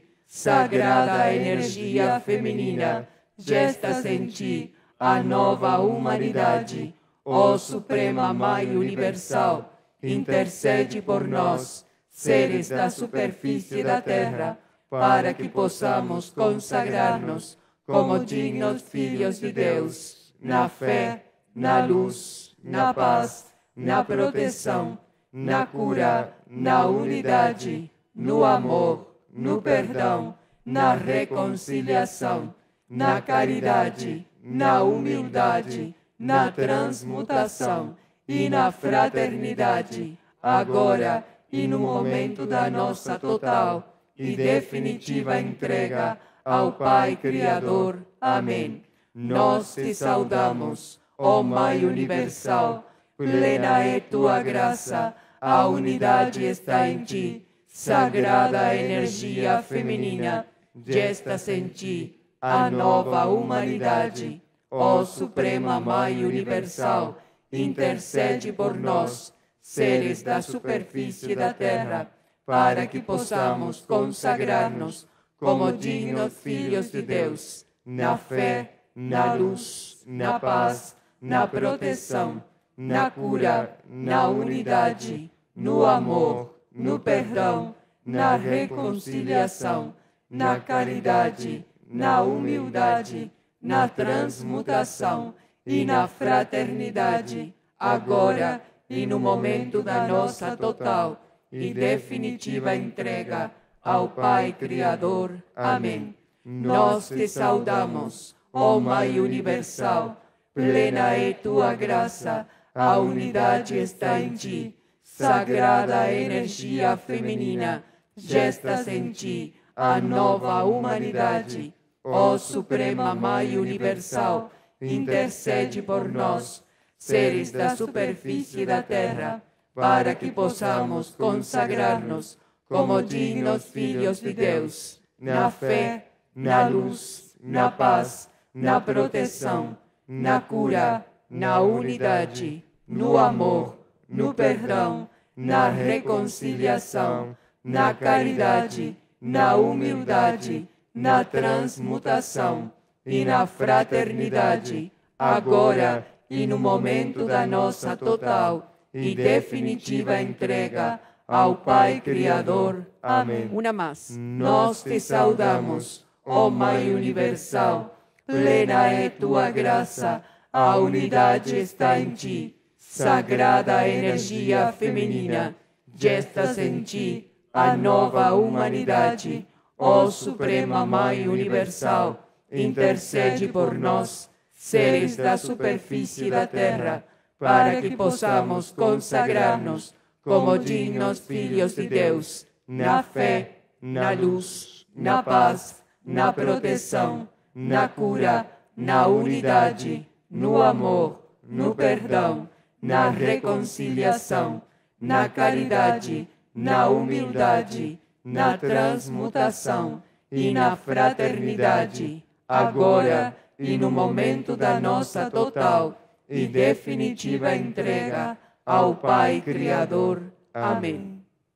sagrada energia feminina, gestas em ti a nova humanidade. Ó Suprema Mãe Universal, intercede por nós, seres da superfície da terra, para que possamos consagrar-nos como dignos filhos de Deus, na fé, na luz, na paz, na proteção, na cura, na unidade, no amor, no perdão, na reconciliação, na caridade, na humildade, na transmutação e na fraternidade, agora e no momento da nossa total e definitiva entrega ao Pai Criador. Amém. Nós te saudamos, ó Mãe Universal, plena é tua graça, a unidade está em ti, sagrada energia feminina, gestas em ti a nova humanidade. Ó Suprema Mãe Universal, intercede por nós, seres da superfície da terra, para que possamos consagrar-nos como dignos filhos de Deus, na fé, na luz, na paz, na proteção, na cura, na unidade, no amor, no perdão, na reconciliação, na caridade, na humildade, na transmutação e na fraternidade, agora e no momento da nossa total e definitiva entrega ao Pai Criador. Amém. Nós te saudamos, ó Mãe Universal, plena é tua graça, a unidade está em ti, sagrada energia feminina, gestas em ti a nova humanidade. Ó Suprema Mãe Universal, intercede por nós, seres da superfície da terra, para que possamos consagrar-nos como dignos filhos de Deus, na fé, na luz, na paz, na proteção, na cura, na unidade, no amor, no perdão, na reconciliação, na caridade, na humildade, na transmutação e na fraternidade, agora e no momento da nossa total e definitiva entrega ao Pai Criador. Amém. Una más. Nós te saudamos, ó Mãe Universal, plena é tua graça, a unidade está em ti, sagrada energia feminina, gestas em ti a nova humanidade. Ó Suprema Mãe Universal, intercede por nós, seres da superfície da terra, para que possamos consagrar-nos como dignos filhos de Deus, na fé, na luz, na paz, na proteção, na cura, na unidade, no amor, no perdão, na reconciliação, na caridade, na humildade, na transmutação e na fraternidade, agora e no momento da nossa total e definitiva entrega ao Pai Criador. Amém.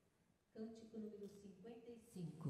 Cântico número 55.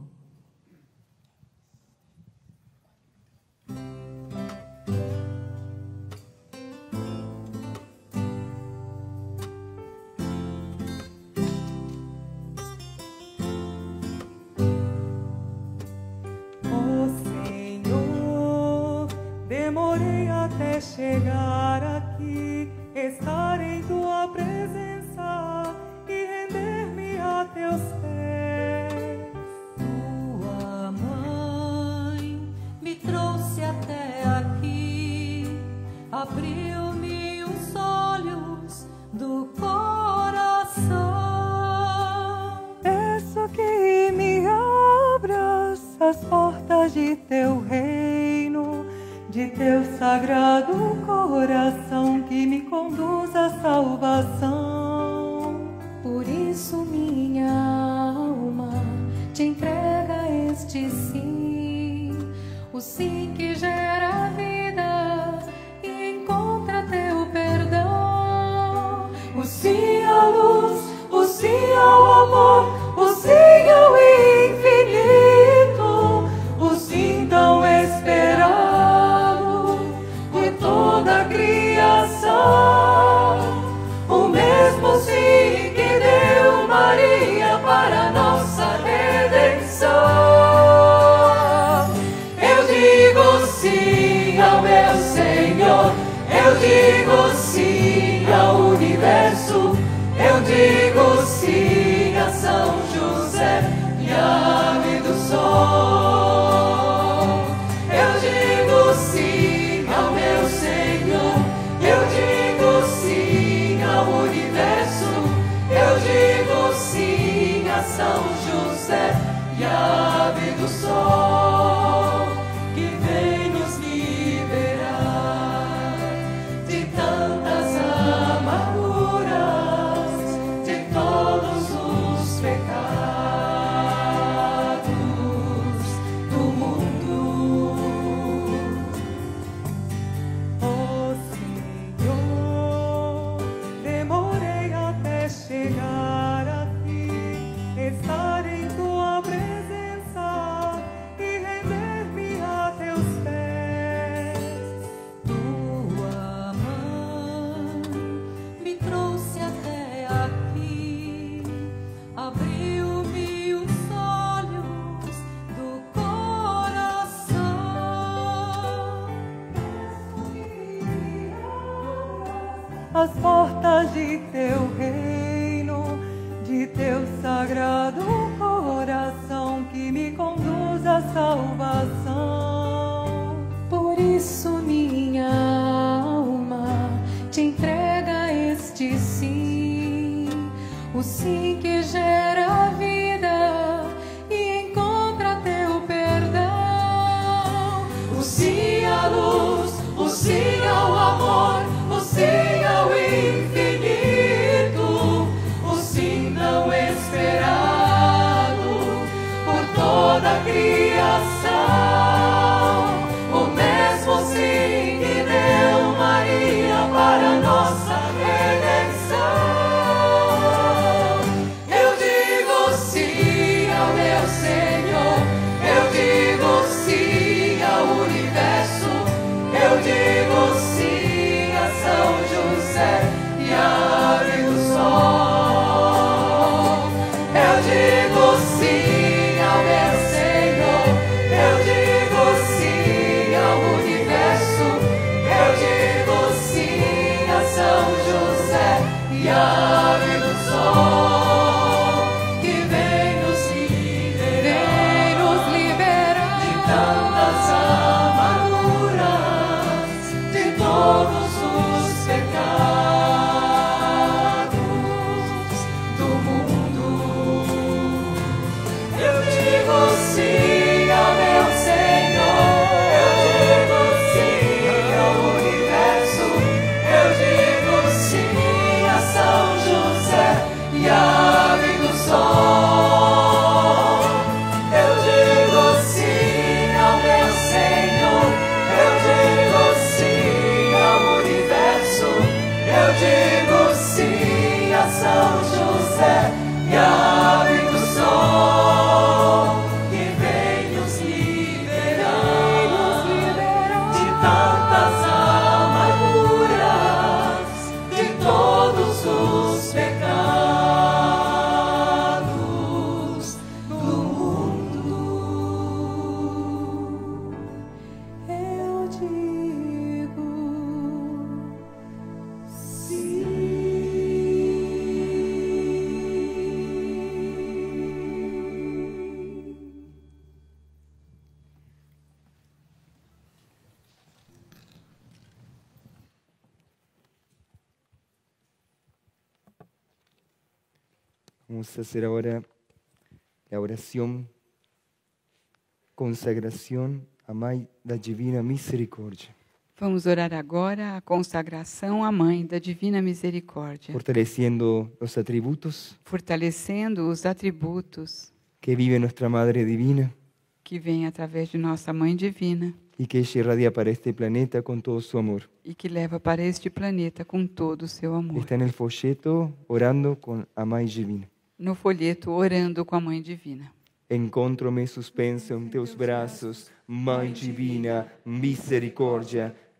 Demorei até chegar aqui, estar em tua presença e render-me a teus pés. Tua mãe me trouxe até aqui, abriu-me os olhos do coração. Peço que me abras as portas de teu reino, de teu sagrado coração que me conduz à salvação. Por isso minha alma te entrega este sim, o sim que gera vida toda a criação. O mesmo sim que deu Maria para nossa redenção. Eu digo sim ao meu Senhor, eu digo sim ao universo, eu digo sim a São José, Yahvé do Sol. Eu digo sim ao meu Senhor, eu digo sim ao universo, eu digo sim a São José, Yahvé do Sol, que vem nos liberar de tantas amarguras, de todos os pecados do mundo. Ó Senhor, demorei até chegar aqui, estar em tua presença e render-me a teus pés. Tua mãe me trouxe até aqui, abriu-me os olhos do coração. As portas de teu reino, de teu sagrado coração que me conduz à salvação. Por isso minha alma te entrega este sim, o sim que gera vida e encontra teu perdão. O sim à luz, o sim ao amor, o sim ao infinito, o sim não esperado por toda a criação. O mesmo sim que deu Maria para nossa redenção. Eu digo sim ao meu Senhor, eu digo sim ao universo, eu digo sim a São José, Yahvé do Sol. Eu digo sim ao meu Senhor, eu digo sim ao universo, eu digo sim a São José, Yahvé do Sol, que vem nos liberar de tantas amarguras, de todos os pecados do mundo. Eu digo sim ao meu Senhor, eu digo sim ao universo, eu digo sim a São José, Yahvé do Sol. Eu digo sim ao meu Senhor, eu digo sim ao universo, eu digo sim a São José, Yahvé do Sol, que vem nos liberar de tantas amarguras, de todos os pecados do mundo. Eu digo sim. Vamos a hacer ahora la oración, consagración a Mãe da Divina Misericórdia, Vamos orar agora a consagração à Mãe da Divina Misericórdia, fortaleciendo los atributos fortalecendo os atributos que vive nuestra Madre Divina que vêm através de nossa Mãe Divina y que ella irradia para este planeta con todo su amor. e que leva para este planeta com todo o seu amor. Está en el folleto orando con a Mãe Divina. No folheto, orando com a Mãe Divina. Encontro-me suspenso em teus braços, Mãe Divina, misericórdia.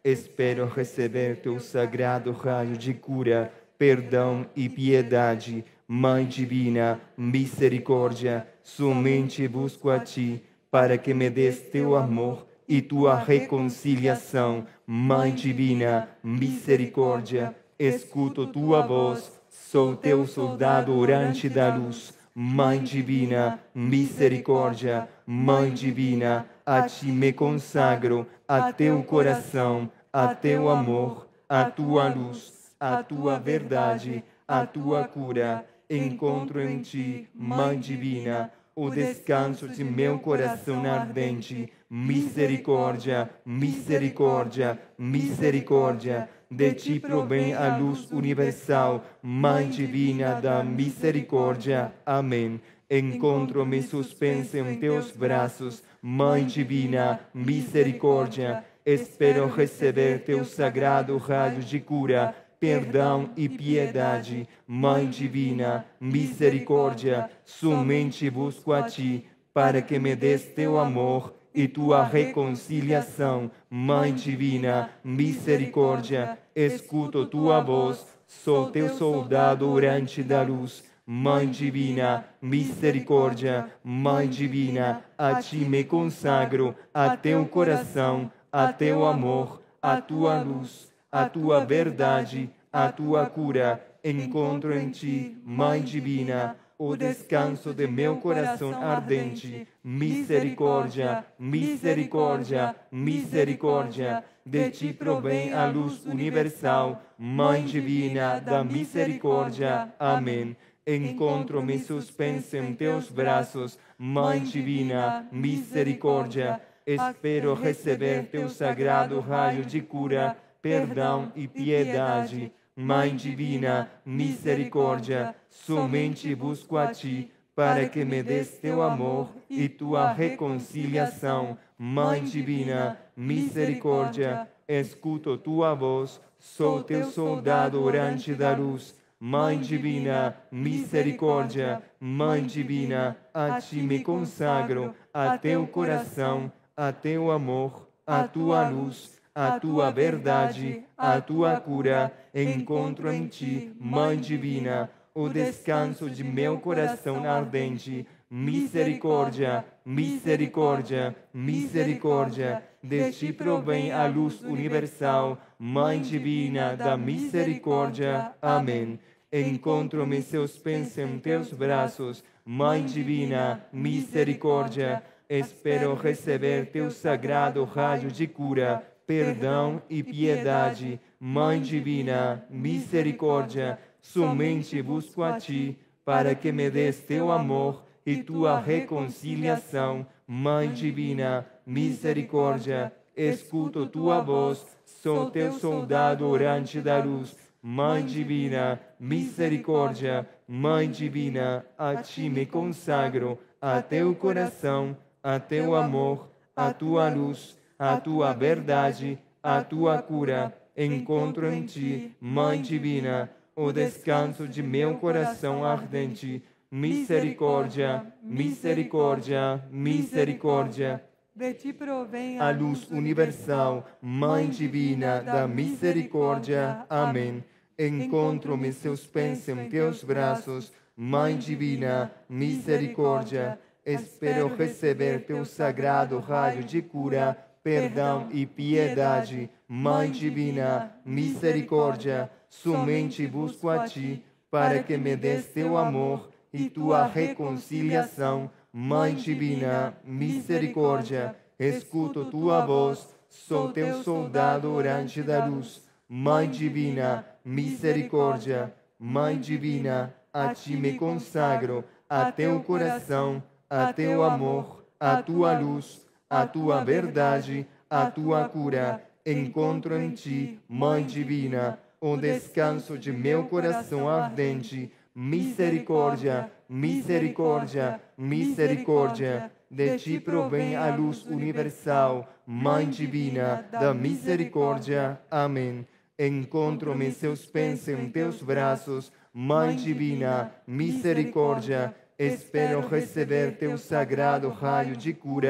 espero receber teu sagrado raio de cura, perdão e piedade. Mãe divina, misericórdia, somente busco a ti, para que me des teu amor e tua reconciliação. Mãe divina, misericórdia, escuto tua voz, sou teu soldado orante da luz. Mãe divina, misericórdia, Mãe divina, a ti me consagro, a teu coração, a teu amor, a tua luz, a tua verdade, a tua cura. Encontro em ti, Mãe divina, o descanso de meu coração ardente. Misericórdia, misericórdia, misericórdia. De ti provém a luz universal, Mãe divina da misericórdia. Amém. Encontro-me suspenso em teus braços, Mãe divina, misericórdia. Espero receber teu sagrado raio de cura, perdão e piedade. Mãe divina, misericórdia, somente busco a ti, para que me des teu amor e tua reconciliação. Mãe divina, misericórdia, escuto tua voz, sou teu soldado orante da luz. Mãe divina, misericórdia, Mãe divina, a ti me consagro, a teu coração, a teu amor, a tua luz, a tua verdade, a tua cura. Encontro em ti, Mãe divina, o descanso de meu coração ardente. Misericórdia, misericórdia, misericórdia. De ti provém a luz universal, Mãe divina da misericórdia. Amém. Encontro-me suspenso em teus braços, Mãe divina, misericórdia. Espero receber teu sagrado raio de cura, perdão e piedade. Mãe divina, misericórdia, somente busco a ti, para que me des teu amor e tua reconciliação. Mãe divina, misericórdia, escuto tua voz, sou teu soldado orante da luz. Mãe divina, misericórdia, Mãe divina, a ti me consagro, a teu coração, a teu amor, a tua luz, a tua verdade, a tua cura. Encontro em ti, Mãe divina, o descanso de meu coração ardente. Misericórdia, misericórdia, misericórdia. De ti provém a luz universal, Mãe divina da misericórdia. Amém. Encontro-me suspenso em teus braços, Mãe divina, misericórdia. Espero receber teu sagrado raio de cura, perdão e piedade. Mãe divina, misericórdia, somente busco a ti, para que me des teu amor e tua reconciliação. Mãe divina, misericórdia, escuto tua voz, sou teu soldado orante da luz. Mãe divina, misericórdia, Mãe divina, a ti me consagro, a teu coração, a teu amor, a tua luz, a tua verdade, a tua cura. Encontro em ti, Mãe divina, o descanso de meu coração ardente. Misericórdia, misericórdia, misericórdia. De ti provém A luz universal, Mãe divina da misericórdia. Amém. Encontro-me suspenso em teus braços, Mãe divina, misericórdia. Espero receber teu sagrado raio de cura, perdão e piedade. Mãe divina, misericórdia, somente busco a ti, para que me des teu amor e tua reconciliação. Mãe divina, misericórdia, escuto tua voz, sou teu soldado orante da luz. Mãe divina, misericórdia, Mãe divina, a ti me consagro, a teu coração, a teu amor, a tua luz, a tua verdade, a tua cura. Encontro em ti, Mãe divina, o descanso de meu coração ardente. Misericórdia, misericórdia, misericórdia. De ti provém a luz universal, Mãe divina da misericórdia. Amém. Encontro-me suspenso em teus braços, Mãe divina, misericórdia. Espero receber teu sagrado raio de cura,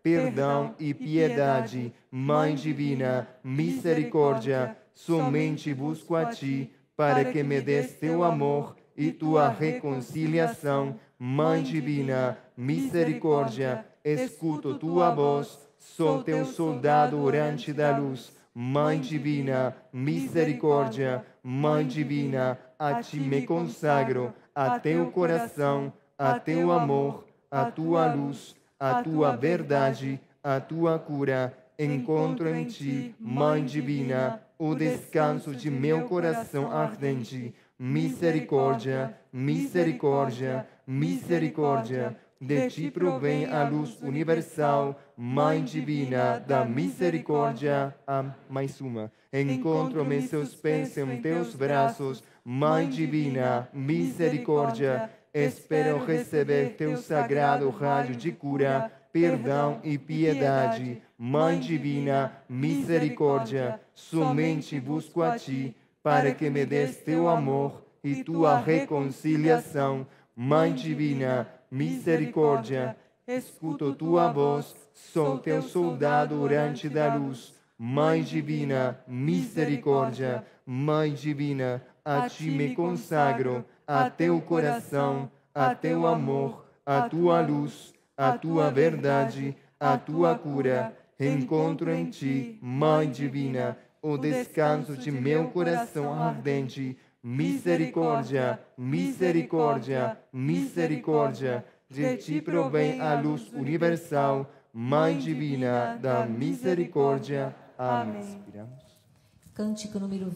perdão e piedade. Mãe divina, misericórdia, somente busco a ti, para que me des teu amor e tua reconciliação. Mãe divina, misericórdia, escuto tua voz, sou teu soldado orante da luz. Mãe divina, misericórdia, Mãe divina, a ti me consagro, a teu coração, a teu amor, a tua luz, a tua verdade, a tua cura. Encontro em ti, Mãe divina, o descanso de meu coração ardente. Misericórdia, misericórdia, misericórdia. De ti provém a luz universal, Mãe divina da misericórdia. Mais uma. Encontro-me suspenso em teus braços, Mãe divina, misericórdia. Espero receber teu sagrado raio de cura, perdão e piedade. Mãe divina, misericórdia, somente busco a ti, para que me des teu amor e tua reconciliação. Mãe divina, misericórdia, escuto tua voz, sou teu soldado orante da luz. Mãe divina, misericórdia, Mãe divina, a ti me consagro, a teu coração, a teu amor, a tua luz, a tua verdade, a tua cura. Encontro em ti, Mãe divina, o descanso de meu coração ardente. Misericórdia, misericórdia, misericórdia. De ti provém a luz universal, Mãe divina da misericórdia. Amém. Inspiramos. Cântico número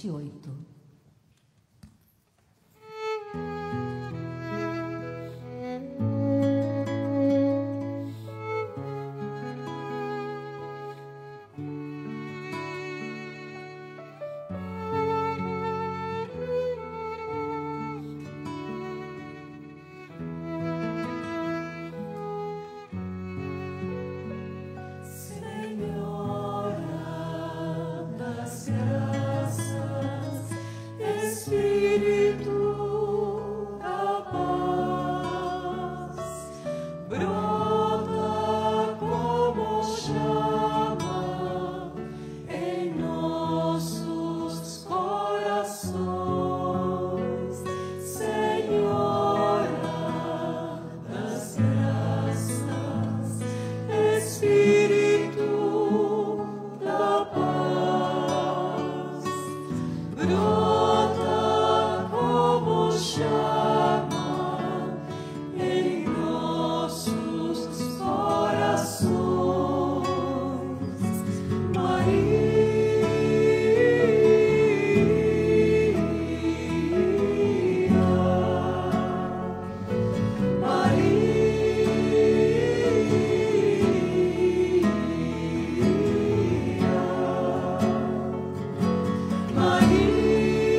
28. Maria.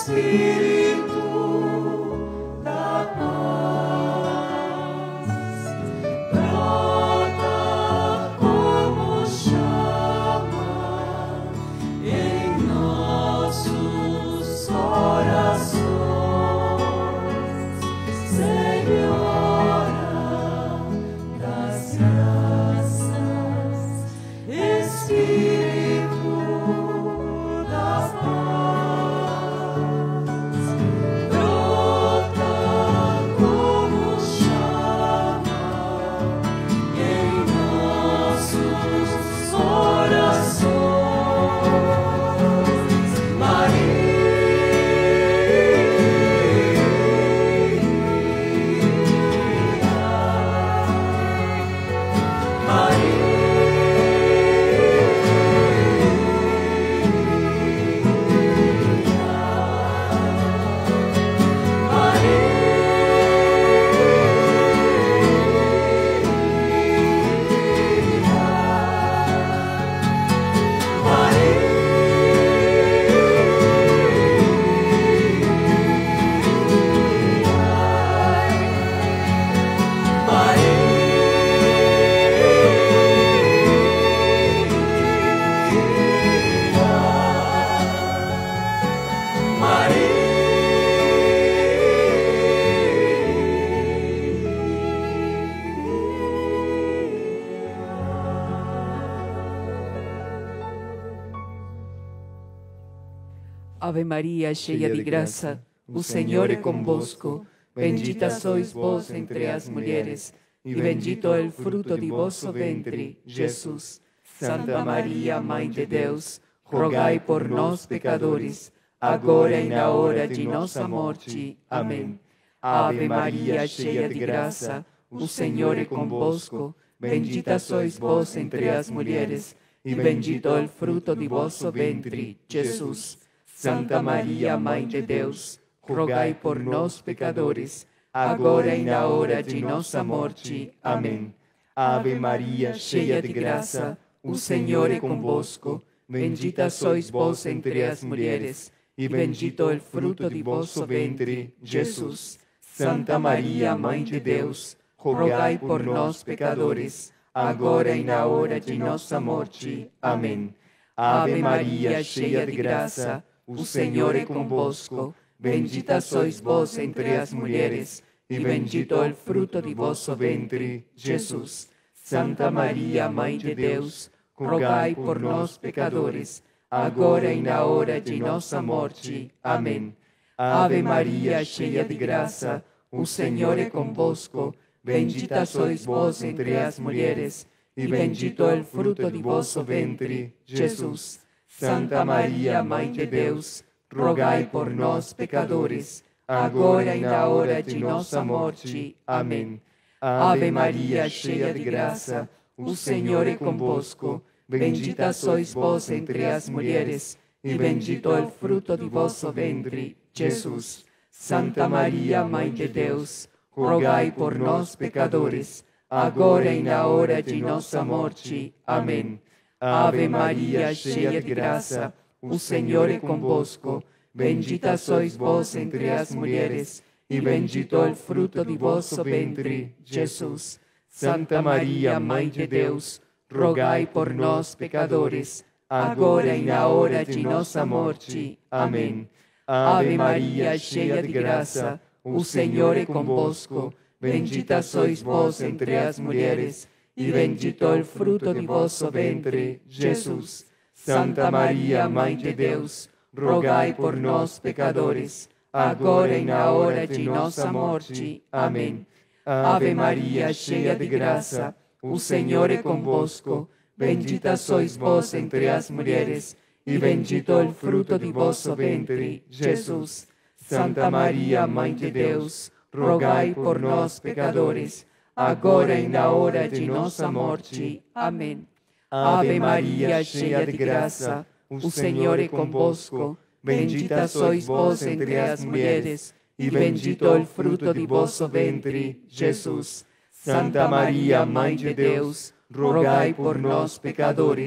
Ave Maria, cheia de graça, o Senhor é convosco. Bendita sois vós entre as mulheres, e bendito é o fruto de vosso ventre, Jesus. Santa Maria, Mãe de Deus, rogai por nós, pecadores, agora e na hora de nossa morte. Amém. Ave Maria, cheia de graça, o Senhor é convosco. Bendita sois vós entre as mulheres, e bendito é o fruto de vosso ventre, Jesus. Santa Maria, Mãe de Deus, rogai por nós, pecadores, agora e na hora de nossa morte. Amém. Ave Maria, cheia de graça, o Senhor é convosco. Bendita sois vós entre as mulheres, e bendito é o fruto de vosso ventre, Jesus. Santa Maria, Mãe de Deus, rogai por nós, pecadores, agora e na hora de nossa morte. Amém. Ave Maria, cheia de graça, o Senhor é convosco. Bendita sois vós entre as mulheres, e bendito é o fruto de vosso ventre, Jesus. Santa Maria, Mãe de Deus, rogai por nós, pecadores, agora e na hora de nossa morte. Amém. Ave Maria, cheia de graça, o Senhor é convosco. Bendita sois vós entre as mulheres, e bendito é o fruto de vosso ventre, Jesus. Santa Maria, Mãe de Deus, rogai por nós, pecadores, agora e na hora de nossa morte. Amém. Ave Maria, cheia de graça, o Senhor é convosco. Bendita sois vós entre as mulheres, e bendito é o fruto de vosso ventre, Jesus. Santa Maria, Mãe de Deus, rogai por nós, pecadores, agora e na hora de nossa morte. Amém. Ave Maria, cheia de graça, o Senhor é convosco. Bendita sois vós entre as mulheres, e bendito é o fruto de vosso ventre, Jesus. Santa Maria, Mãe de Deus, rogai por nós, pecadores, agora e na hora de nossa morte. Amém. Ave Maria, cheia de graça, o Senhor é convosco. Bendita sois vós entre as mulheres, e bendito é o fruto de vosso ventre, Jesus. Santa Maria, Mãe de Deus, rogai por nós, pecadores, agora e na hora de nossa morte. Amém. Ave Maria, cheia de graça, o Senhor é convosco. Bendita sois vós entre as mulheres, e bendito é o fruto de vosso ventre, Jesus. Santa Maria, Mãe de Deus, rogai por nós, pecadores, agora e na hora de nossa morte. Amém. Ave Maria, cheia de graça, o Senhor é convosco. Bendita sois vós entre as mulheres, e bendito é o fruto de vosso ventre, Jesus. Santa Maria, Mãe de Deus, rogai por nós, pecadores,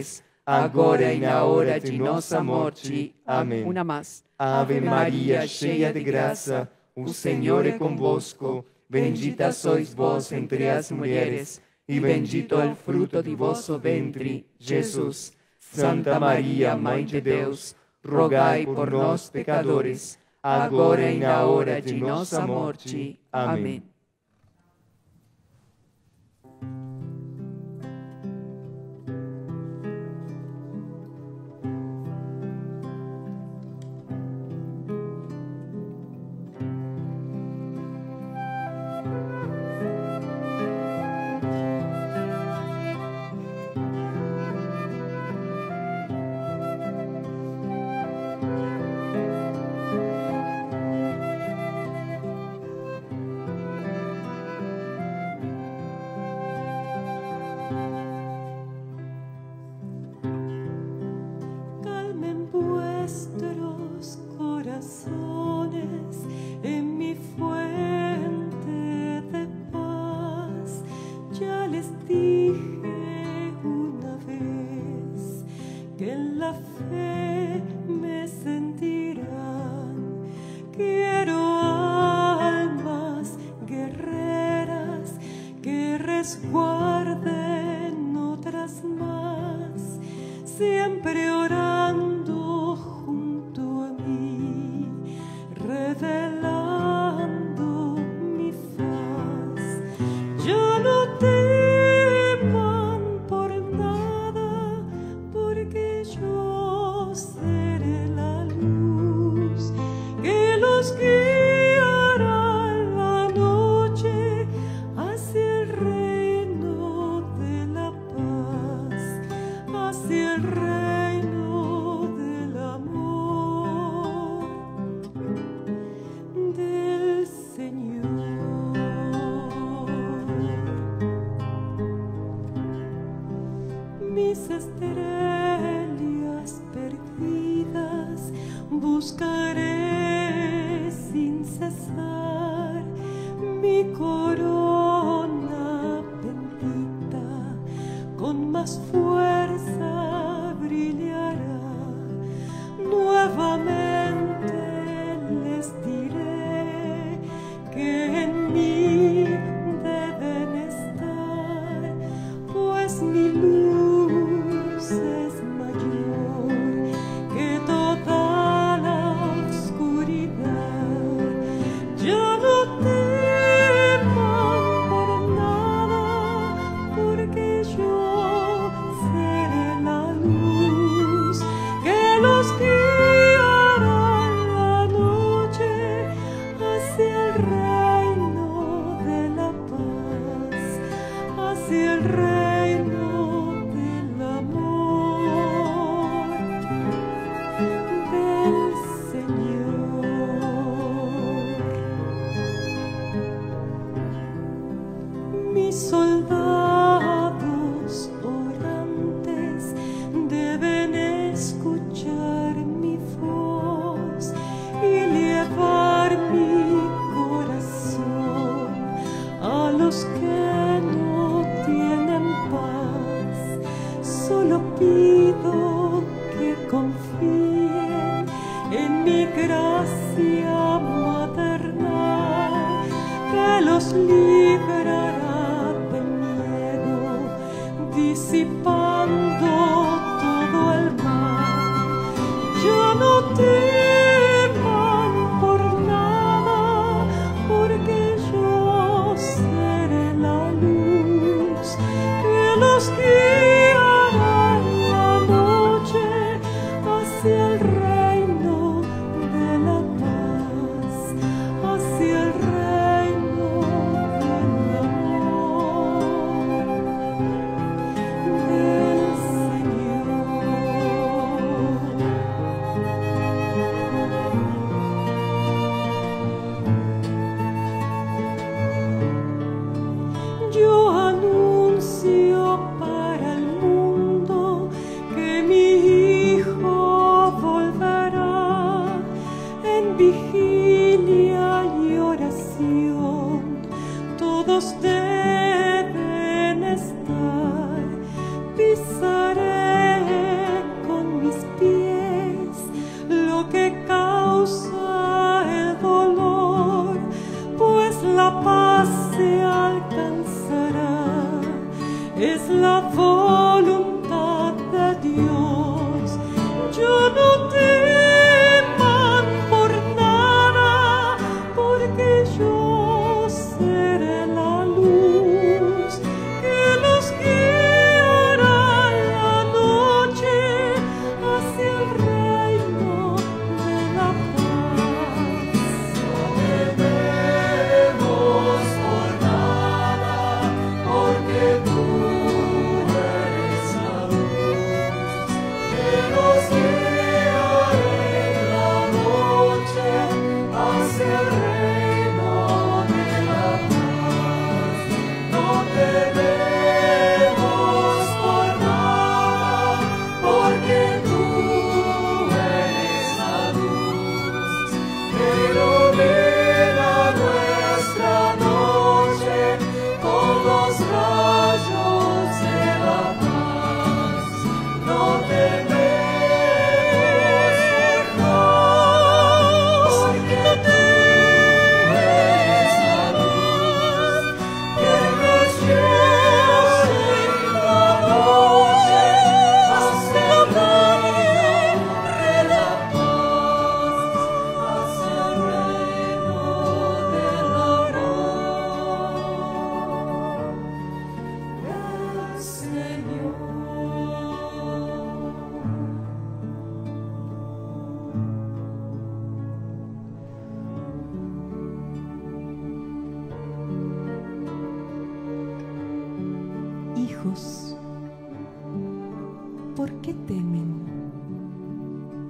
agora e na hora de nossa morte. Amém. Una más. Ave Maria, cheia de graça, o Senhor é convosco. Bendita sois vós entre as mulheres, e bendito é o fruto de vosso ventre, Jesus. Santa Maria, Mãe de Deus, rogai por nós, pecadores, agora e na hora de nossa morte. Amém. Calmen vuestros corazones en mi fuente de paz. Ya les dije una vez que en la fe me sentirán. Quiero almas guerreras que resguarden otras más, siempre orando junto a mí, revelando mi faz. Ya no teman por nada, porque yo seré la luz que los guiará en la noche hacia el reino de la paz, hacia el reino del amor del Señor. Mis estrellas perdidas buscaré sin cesar, mi corona bendita con más fuerza brillará. Nuevamente les diré que en mí deben estar, pues mi luz es mayor que toda la oscuridad. Ya no teman por nada, porque yo seré la luz que los guiará en la noche hacia el reino de la paz, hacia el reino del amor del Señor. Mis soldados orantes deben escuchar mi voz y llevar mi corazón a los que no tienen paz. Solo pido que confíen en mi gracia maternal, que los librará del miedo, disipando todo el mal. Ya no teman por nada, porque yo seré la luz que los guiará en la noche hacia el reino de la paz, hacia el reino del amor del Señor. Yo anuncio para el mundo que mi Hijo volverá.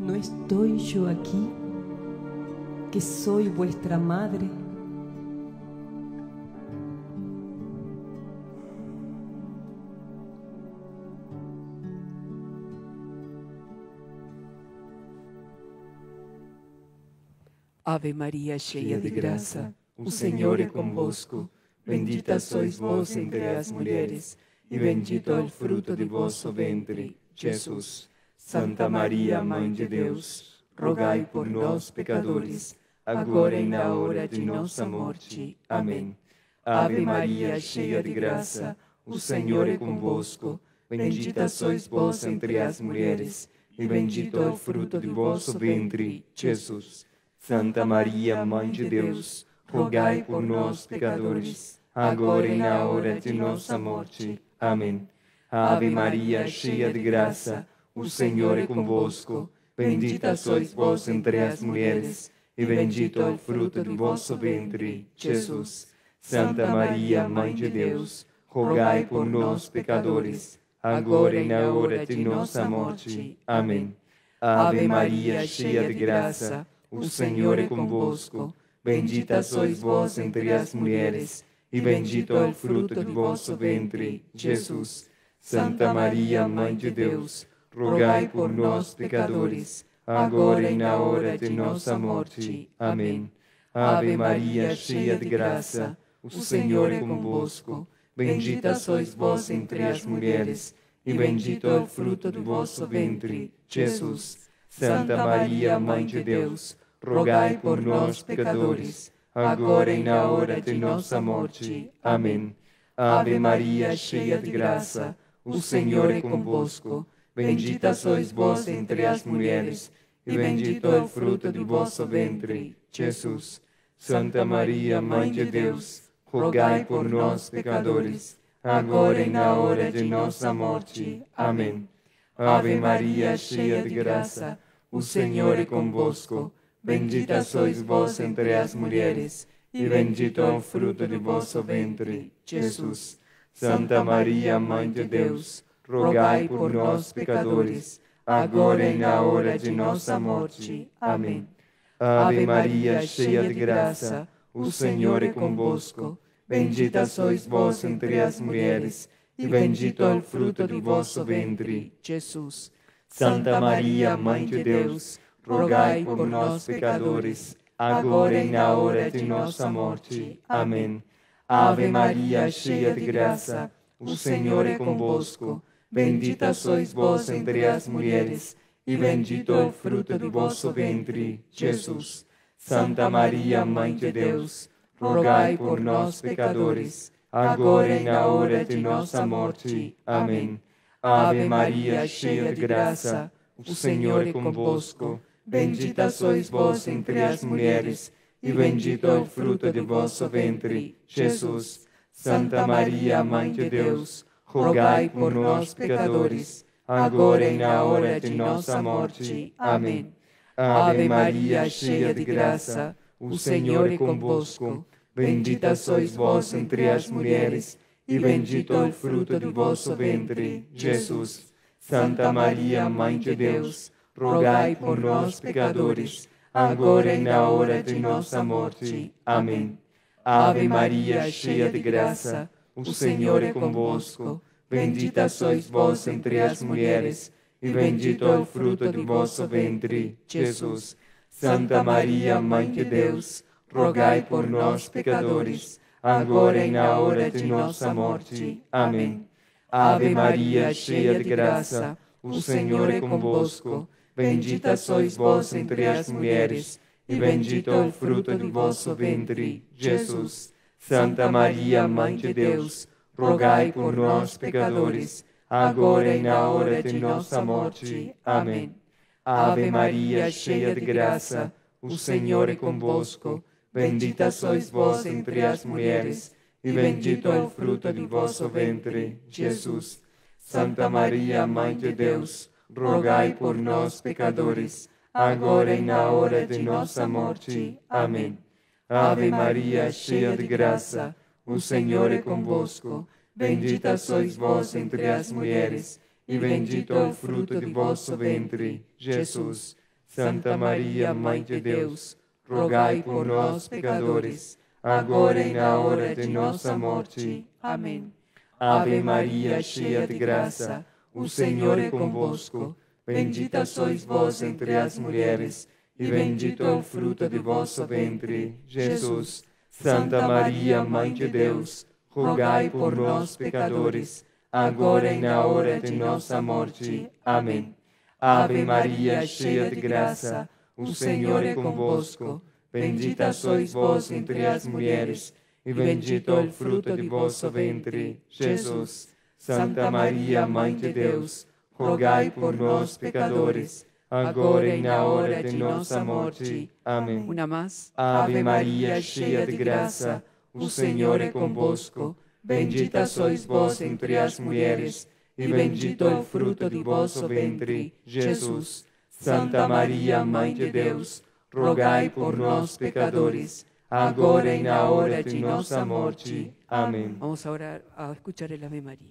¿No estoy yo aquí, que soy vuestra madre? Ave Maria, cheia de graça, o Senhor é convosco. Bendita sois vós entre as mulheres, e bendito é o fruto de vosso ventre, Jesus. Santa Maria, Mãe de Deus, rogai por nós, pecadores, agora e na hora de nossa morte. Amém. Ave Maria, cheia de graça, o Senhor é convosco. Bendita sois vós entre as mulheres, e bendito é o fruto de vosso ventre, Jesus. Santa Maria, Mãe de Deus, rogai por nós, pecadores, agora e na hora de nossa morte. Amém. Ave Maria, cheia de graça, o Senhor é convosco. Bendita sois vós entre as mulheres, e bendito é o fruto de vosso ventre, Jesus. Santa Maria, Mãe de Deus, rogai por nós, pecadores, agora e na hora de nossa morte. Amém. Ave Maria, cheia de graça, o Senhor é convosco. Bendita sois vós entre as mulheres, e bendito é o fruto de vosso ventre, Jesus. Santa Maria, Mãe de Deus, rogai por nós, pecadores, agora e na hora de nossa morte. Amém. Ave Maria, cheia de graça, o Senhor é convosco. Bendita sois vós entre as mulheres, e bendito é o fruto de vosso ventre, Jesus. Santa Maria, Mãe de Deus, rogai por nós, pecadores, agora e na hora de nossa morte. Amém. Ave Maria, cheia de graça, o Senhor é convosco. Bendita sois vós entre as mulheres, e bendito é o fruto de vosso ventre, Jesus. Santa Maria, Mãe de Deus, rogai por nós, pecadores, agora e na hora de nossa morte. Amém. Ave Maria, cheia de graça, o Senhor é convosco. Bendita sois vós entre as mulheres, e bendito é o fruto de vosso ventre, Jesus. Santa Maria, Mãe de Deus, rogai por nós, pecadores, agora e na hora de nossa morte. Amém. Ave Maria, cheia de graça, o Senhor é convosco. Bendita sois vós entre as mulheres, e bendito é o fruto de vosso ventre, Jesus. Santa Maria, Mãe de Deus, rogai por nós, pecadores, agora e na hora de nossa morte. Amém. Ave Maria, cheia de graça, o Senhor é convosco. Bendita sois vós entre as mulheres, e bendito é o fruto de vosso ventre, Jesus. Santa Maria, Mãe de Deus, rogai por nós, pecadores, agora e na hora de nossa morte. Amém. Ave Maria, cheia de graça, o Senhor é convosco. Bendita sois vós entre as mulheres, e bendito é o fruto de vosso ventre, Jesus. Santa Maria, Mãe de Deus, rogai por nós, pecadores, agora e na hora de nossa morte. Amém. Ave Maria, cheia de graça, o Senhor é convosco. Bendita sois vós entre as mulheres, e bendito é o fruto de vosso ventre, Jesus. Santa Maria, Mãe de Deus, rogai por nós, pecadores, agora e na hora de nossa morte. Amém. Ave Maria, cheia de graça, o Senhor é convosco. Bendita sois vós entre as mulheres, e bendito é o fruto de vosso ventre, Jesus. Santa Maria, Mãe de Deus, rogai por nós, pecadores, agora e na hora de nossa morte. Amém. Ave Maria, cheia de graça, o Senhor é convosco. Bendita sois vós entre as mulheres, e bendito é o fruto de vosso ventre, Jesus. Santa Maria, Mãe de Deus, rogai por nós, pecadores, agora e na hora de nossa morte. Amém. Ave Maria, cheia de graça, o Senhor é convosco. Bendita sois vós entre as mulheres, e bendito é o fruto de vosso ventre, Jesus. Santa Maria, Mãe de Deus, rogai por nós, pecadores, agora e na hora de nossa morte. Amém. Ave Maria, cheia de graça, o Senhor é convosco. Bendita sois vós entre as mulheres, e bendito é o fruto de vosso ventre, Jesus. Santa Maria, Mãe de Deus, rogai por nós, pecadores, agora e na hora de nossa morte. Amém. Ave Maria, cheia de graça, o Senhor é convosco. Bendita sois vós entre as mulheres, e bendito é o fruto de vosso ventre, Jesus. Santa Maria, Mãe de Deus, rogai por nós, pecadores, agora e na hora de nossa morte. Amém. Ave Maria, cheia de graça, o Senhor é convosco. Bendita sois vós entre as mulheres, e bendito é o fruto de vosso ventre, Jesus. Santa Maria, Mãe de Deus, rogai por nós, pecadores, agora e na hora de nossa morte. Amém. Una más. Ave Maria, cheia de graça, o Senhor é convosco. Bendita sois vós entre as mulheres, e bendito é o fruto de vosso ventre, Jesus. Santa Maria, Mãe de Deus, rogai por nós, pecadores, agora e na hora de nossa morte. Amém. Vamos a orar, a escuchar el Ave María.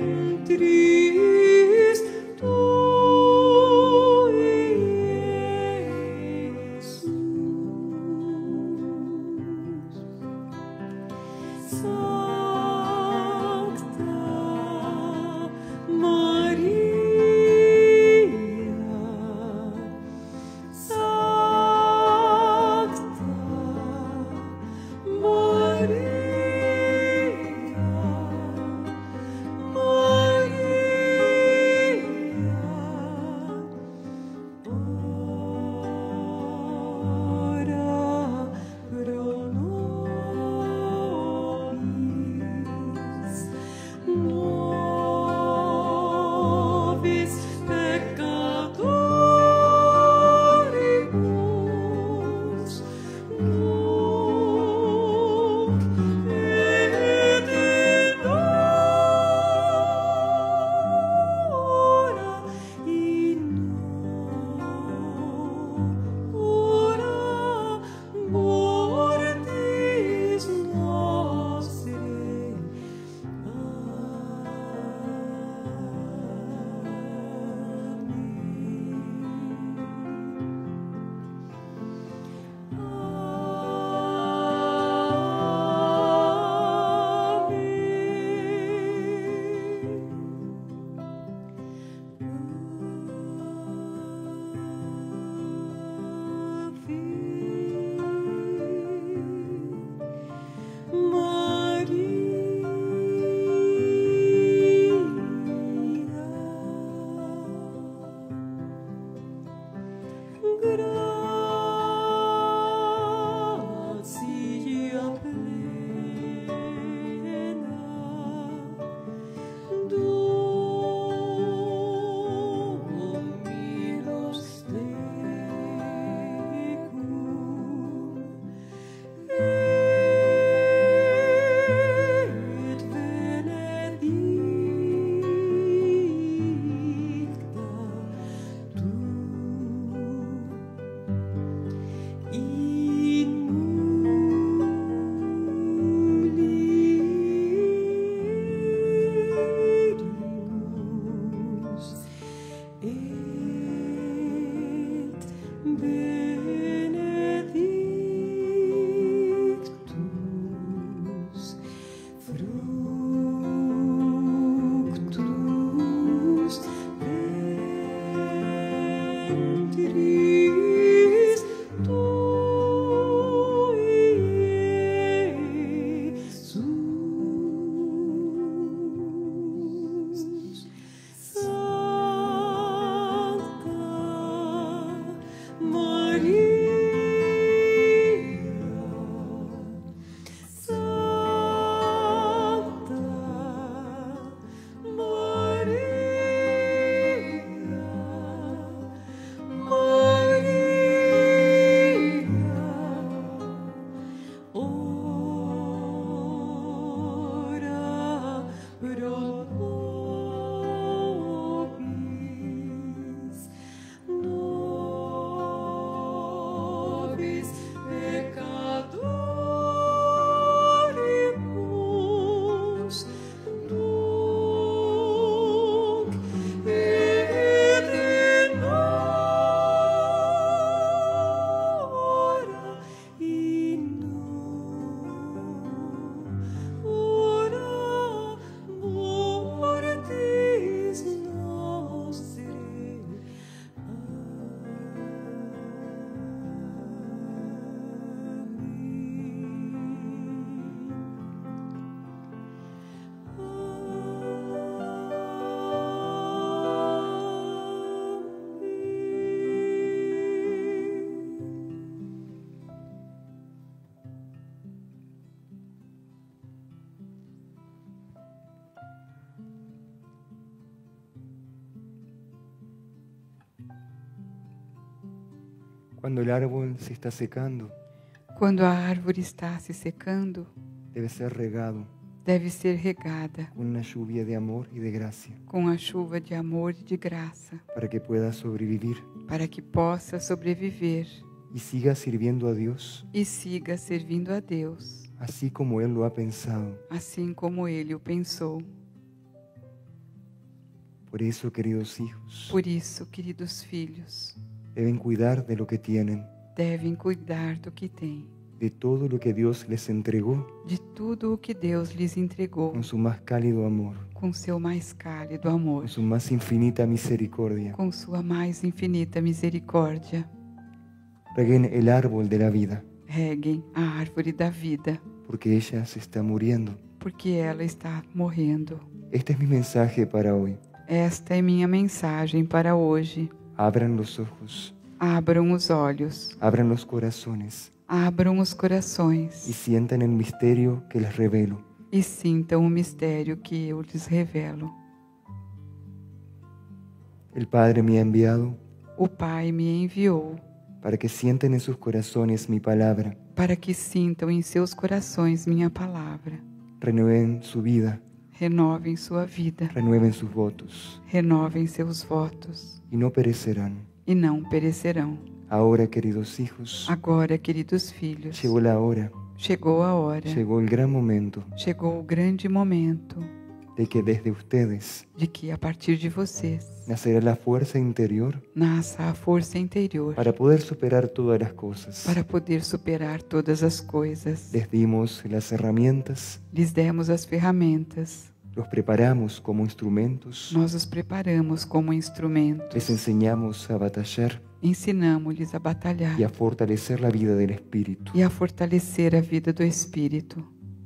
ventris tui, Iesus. Sancta Maria, Sancta Maria, ora pro nobis, nobis peccatoribus, nunc et in hora mortis nostre. Gratia plena, Dominus tecum, et benedicta tu in mulieribus et benedictus fructus ventris tui, Iesus. Sancta Maria, Sancta Maria, ora pro nobis, nobis peccatoribus, nunc et in hora mortis nostre. Cuando el árbol se está secando, Quando a árvore está se secando, debe ser regado deve ser regada con una lluvia de amor y de gracia com a chuva de amor e de graça, para que pueda sobrevivir para que possa sobreviver y siga sirviendo a Dios e siga servindo a Deus, así como Él lo ha pensado. assim como Ele o pensou. Por eso, queridos hijos, Por isso, queridos filhos, deben cuidar de lo que tienen, devem cuidar do que têm, de todo lo que Dios les entregó de tudo o que Deus lhes entregou, con su más cálido amor, com seu mais cálido amor, con su más infinita misericordia. com sua mais infinita misericórdia. Reguen el árbol de la vida, Reguem a árvore da vida, porque ella se está muriendo. porque ela está morrendo. Este es mi mensaje para hoy. Esta é minha mensagem para hoje. Abran los ojos, Abram os olhos, abran los corazones abram os y corações sientan el misterio que les revelo. e sintam o mistério que eu lhes revelo. El Padre me ha enviado O Pai me enviou para que sientan en sus corazones mi palabra, para que sintam em seus corações minha palavra. renueven su vida, Renovem sua vida, renueven sus votos renovem seus votos y no perecerán. e não perecerão. Ahora, queridos hijos, Agora, queridos filhos, llegó la hora, chegou a hora, llegó el gran momento chegou o grande momento de que desde ustedes de que a partir de vocês nacerá la fuerza interior nasça a força interior para poder superar todas las cosas. para poder superar todas as coisas. Les dimos las herramientas, Lhes demos as ferramentas, los preparamos como instrumentos, nós os preparamos como instrumentos, les enseñamos a batallar ensinamos-lhes a batalhar y a fortalecer la vida del Espíritu. e a fortalecer a vida do Espírito.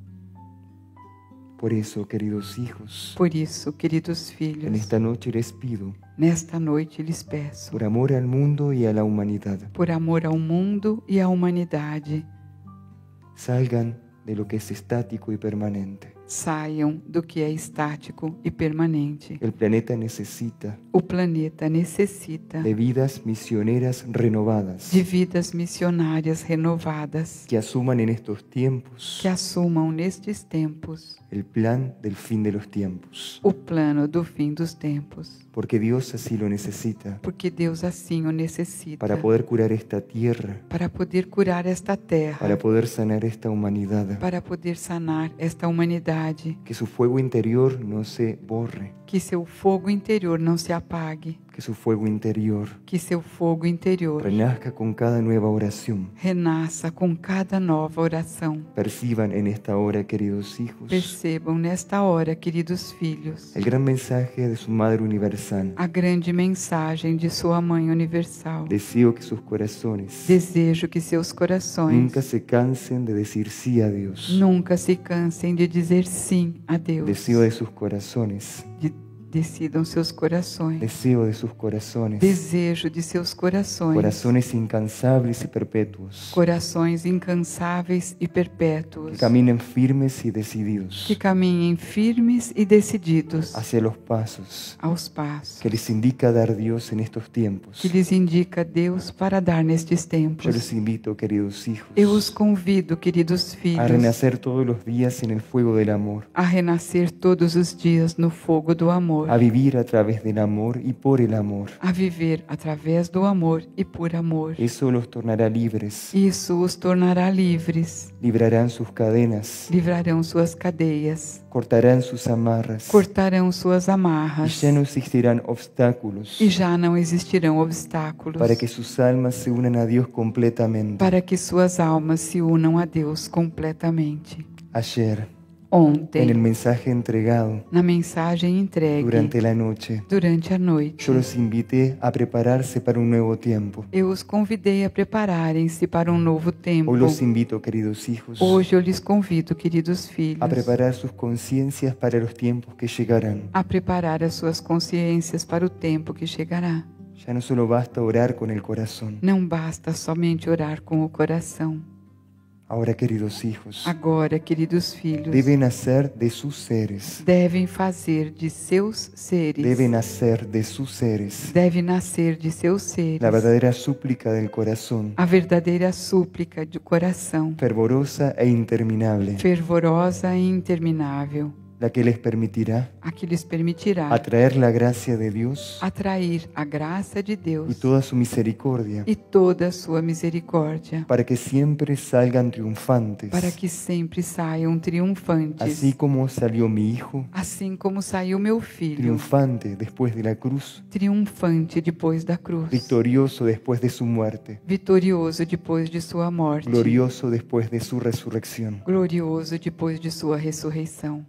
Por eso, queridos hijos, Por isso, queridos en filhos, esta noche les pido, nesta noite lhes peço, por amor al mundo y a la humanidad, por amor ao mundo e à humanidade, salgan de lo que es estático y permanente. saiam do que é estático e permanente. El planeta necesita O planeta necessita de vidas misioneras renovadas de vidas missionárias renovadas que asuman en estos tiempos que assumam nestes tempos el plan del fin de los tiempos, o plano do fim dos tempos, porque Dios así lo necesita porque Deus assim o necessita para poder curar esta tierra, para poder curar esta terra, para poder sanar esta humanidad, para poder sanar esta humanidade, que su fuego interior no se borre, que seu fogo interior não se apague, que su fuego interior que seu fogo interior renazca con cada nueva oración. renasça com cada nova oração. Perciban en esta hora, queridos hijos, Percebam nesta hora, queridos filhos, el gran mensaje de su Madre Universal. a grande mensagem de sua Mãe Universal. Deseo que sus corazones Desejo que seus corações nunca se cansen de decir sí a Dios. nunca se cansem de dizer sim a Deus. Deseo de sus corazones, Decidam seus corações. deseo de sus corazones, Desejo de seus corações. corazones incansables y perpetuos, Corações incansáveis e perpétuos. que caminen firmes y decididos Que caminhem firmes e decididos hacia los pasos aos passos que les indica dar Dios en estos tiempos. que lhes indica Deus para dar nestes Yo tempos. les invito, queridos hijos, Eu os convido, queridos a filhos, renacer todos los días en el fuego del amor, a renascer todos os dias no fogo do amor, a vivir a través del amor y por el amor. a viver através do amor e por amor. Eso los tornará libres, Isso os tornará livres, librarán sus cadenas, livrarão suas cadeias, cortarán sus amarras, cortarão suas y amarras, ya no existirán obstáculos e já não existirão obstáculos para que sus almas se unan a Dios completamente. para que suas almas se unam a Deus completamente. Ayer, en el Ontem, mensaje entregado na mensagem entregue durante la noche, durante a noite, yo los invité a prepararse para un nuevo tiempo. eu os convidei a prepararem-se para um novo tempo. Hoy los invito, queridos hijos, Hoje eu lhes convido, queridos filhos, a preparar sus conciencias para los tiempos que llegarán. a preparar as suas consciências para o tempo que chegará. Ya no solo basta orar con el corazón. Não basta somente orar com o coração. Ahora, queridos hijos, Agora, queridos filhos, deben hacer de sus seres, devem fazer de seus seres, deben hacer de sus seres deve nascer de seus seres la verdadera súplica del corazón, a verdadeira súplica do coração, fervorosa e interminable. fervorosa e interminável. la que les permitirá a que lhes permitirá atraer la gracia de Dios atrair a graça de y Deus toda su misericordia, e toda a sua misericórdia, para que siempre salgan triunfantes, para que sempre saiam triunfantes, así como salió mi hijo assim como saiu meu filho, triunfante después de la cruz, triunfante depois da cruz, victorioso después de su muerte, vitorioso depois de sua morte, glorioso después de su resurrección. glorioso depois de sua ressurreição.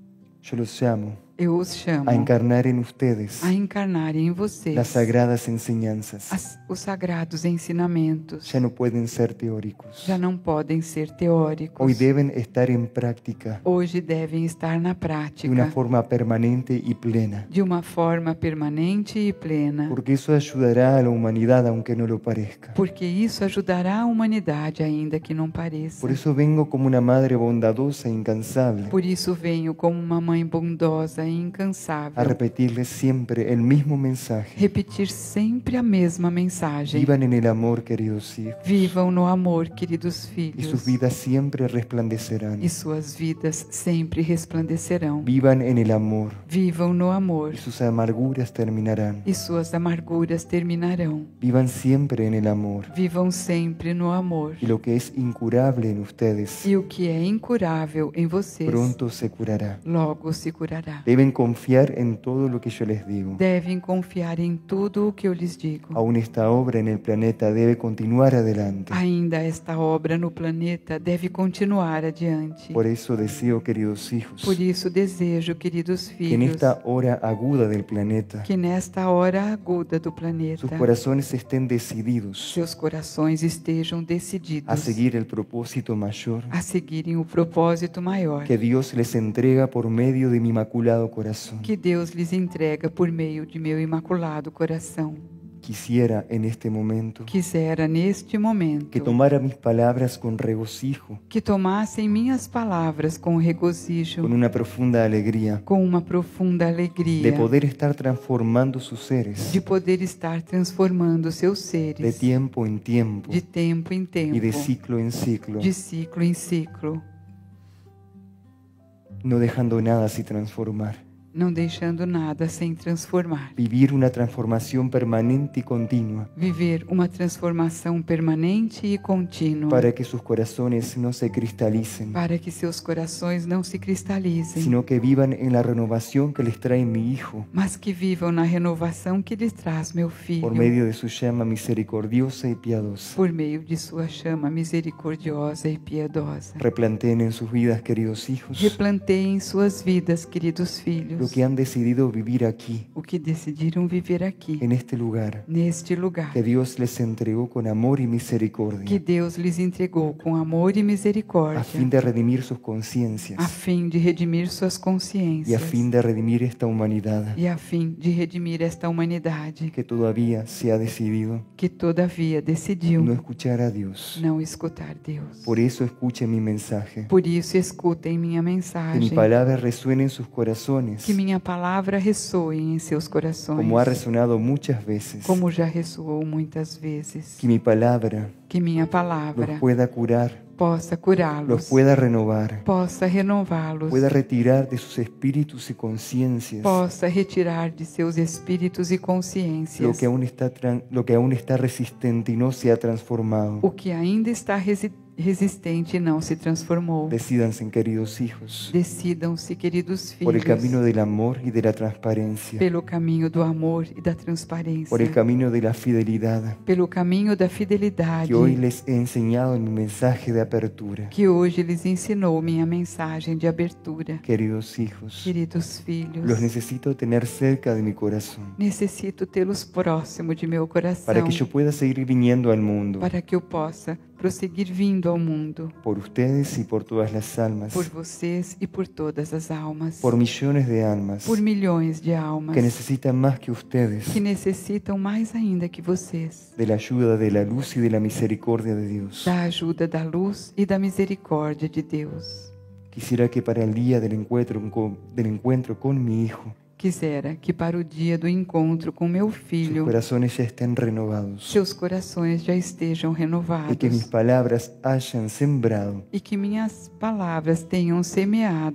Yo los llamo Eu os chamo a encarnar en ustedes a encarnarem em vocês las sagradas enseñanzas. os sagrados ensinamentos. Ya no pueden ser teóricos. Já não podem ser teóricos. Hoy deben estar en práctica Hoje devem estar na de prática, una forma permanente y plena, de uma forma permanente e plena, porque eso ayudará a la humanidad aunque no lo parezca. porque isso ajudará a humanidade, ainda que não pareça. Por eso vengo como una madre bondadosa e incansable Por isso venho como uma mãe bondosa e incansável, a repetirles siempre el mismo mensaje. repetir sempre a mesma mensagem. Vivan en el amor, queridos hijos, Vivam no amor, queridos y sus filhos, vidas siempre resplandecerán. e suas vidas sempre resplandecerão. Vivan en el amor, Vivam no amor, y sus amarguras terminarán. e suas amarguras terminarão. Vivan siempre en el amor, Vivam sempre no amor, y lo que es incurable en ustedes e o que é incurável em vocês pronto se curará. logo se curará. Deben confiar en todo lo que yo les digo. Devem confiar em tudo o que eu lhes digo. Aún esta obra en el planeta debe continuar adelante. Ainda esta obra no planeta deve continuar adiante. Por eso deseo, queridos hijos, Por isso desejo, queridos que en filhos, esta hora aguda del planeta que nesta hora aguda do sus planeta, corazones estén decididos seus corações estejam a decididos seguir el propósito mayor a seguirem o propósito maior que Dios les entrega por medio de mi inmaculado corazón. que Deus lhes entrega por meio de meu imaculado coração. Quisiera en este momento Quisera neste momento que tomara mis palabras con regocijo, que tomassem minhas palavras com regozijo, con una profunda alegría, com uma profunda alegria, de poder estar transformando sus seres de poder estar transformando seus de seres tiempo en tiempo de tempo em tempo, y de ciclo en ciclo, de ciclo em ciclo, no dejando nada sin transformar. não deixando nada sem transformar. Vivir una transformación permanente y continua Viver uma transformação permanente e contínua, para que sus corazones no se cristalicen, para que seus corações não se cristalizem, sino que vivan en la renovación que les trae mi Hijo mas que vivam na renovação que lhes traz meu filho, por medio de su llama misericordiosa y piadosa. por meio de sua chama misericordiosa e piedosa. Replanteen en sus vidas, queridos hijos, Replanteiem em suas vidas, queridos filhos, lo que han decidido vivir aquí, o que decidiram viver aqui, en este lugar, neste lugar, que Dios les entregó con amor y que misericordia, Deus lhes entregou com amor e a misericórdia, fin de redimir sus a conciencias fim de redimir suas y a consciências fin de redimir esta humanidad e a fim de redimir esta humanidade que todavía se ha decidido que todavia decidiu no escuchar a Dios. não escutar Deus. Por eso escuchen mi mensaje, Por isso escutem minha que mi mensagem, palabra resuene en sus corazones, que minha palavra ressoe em seus corações, como ha resonado muchas veces, como já ressoou muitas vezes, que mi palabra que minha los palavra pueda curar, possa curá-los, los pueda renovar, possa renová-los, pueda retirar de sus espíritus y conciencias possa retirar de seus espíritos e lo consciências que aún está resistente y no se ha transformado. o que ainda está resistente e não se transformou. Decídanse, queridos hijos, Decidam-se, queridos por el filhos, camino del amor y de la transparencia, pelo caminho do amor e da transparência, por el camino de la fidelidad pelo caminho da fidelidade que hoy les he enseñado en mi mensaje de apertura. que hoje lhes ensinou minha mensagem de abertura. Queridos hijos, Queridos filhos, los necesito tener cerca de mi corazón necessito tê-los próximo de meu coração para que yo pueda seguir viniendo al mundo para que eu possa prosseguir vindo ao mundo por ustedes y por todas las almas, por vocês e por todas as almas, por millones de almas por milhões de almas que necesitan más que ustedes que necessitam mais ainda que vocês de la ayuda de la luz y de la misericordia de Dios. da ajuda da luz e da misericórdia de Deus. Quisiera que para el día del encuentro con mi Hijo, Quisera que para o dia do encontro com meu sus filho, corazones ya estén renovados seus corações já estejam y que mis renovados palabras hayan sembrado e que minhas palavras tenham semeado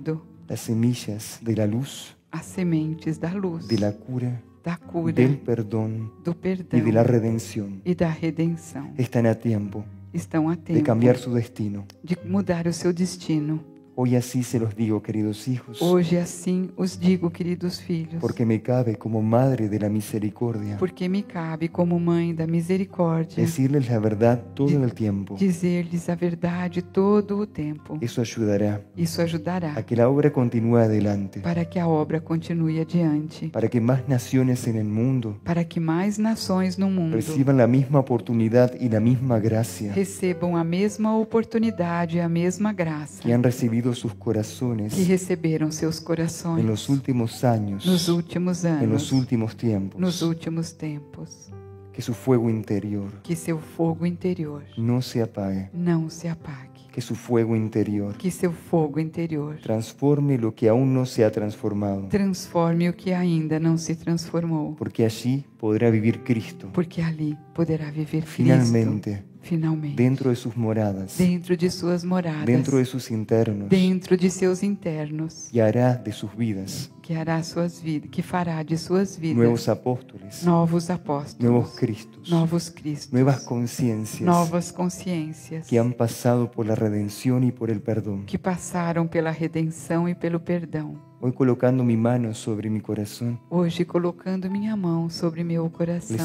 las semillas de la luz, as sementes da luz, de la cura, da cura, del perdón do y perdão de la redención e da redenção. están a tiempo Estão a de tempo cambiar su destino. de mudar o seu destino. Hoy así se los digo, queridos hijos, Hoje assim os digo, queridos filhos, porque me cabe como madre de la misericordia porque me cabe como mãe da misericórdia decirles la verdad todo el tiempo. dizer-lhes a verdade todo o tempo. Eso ayudará Isso ajudará a que la obra continúe adelante, para que a obra continue adiante, para que más naciones en el mundo para que mais nações no mundo reciban la misma oportunidad y la misma gracia recebam a mesma oportunidade e a mesma graça que han recibido sus corazones que receberam seus en corações los últimos años, nos últimos en los anos, últimos nos tiempos. últimos tempos. Que su fuego interior Que seu fogo interior no se apague, não se apague. que su fuego interior Que seu fogo interior transforme lo que aún no se ha transformado, transforme o que ainda não se transformou, porque allí podrá vivir Cristo porque ali poderá viver Cristo finalmente finalmente dentro de sus moradas, dentro de suas moradas, dentro de sus internos, dentro de seus internos, y hará de sus vidas que hará suas vidas, que fará de suas vidas nuevos apóstoles, novos apóstolos, nuevos Cristos, novos Cristos, nuevas conciencias novas consciências que han pasado por la redención y por el perdón. que passaram pela redenção e pelo perdão. Hoy colocando mi mano sobre mi corazón, Hoje, colocando minha mão sobre meu coração,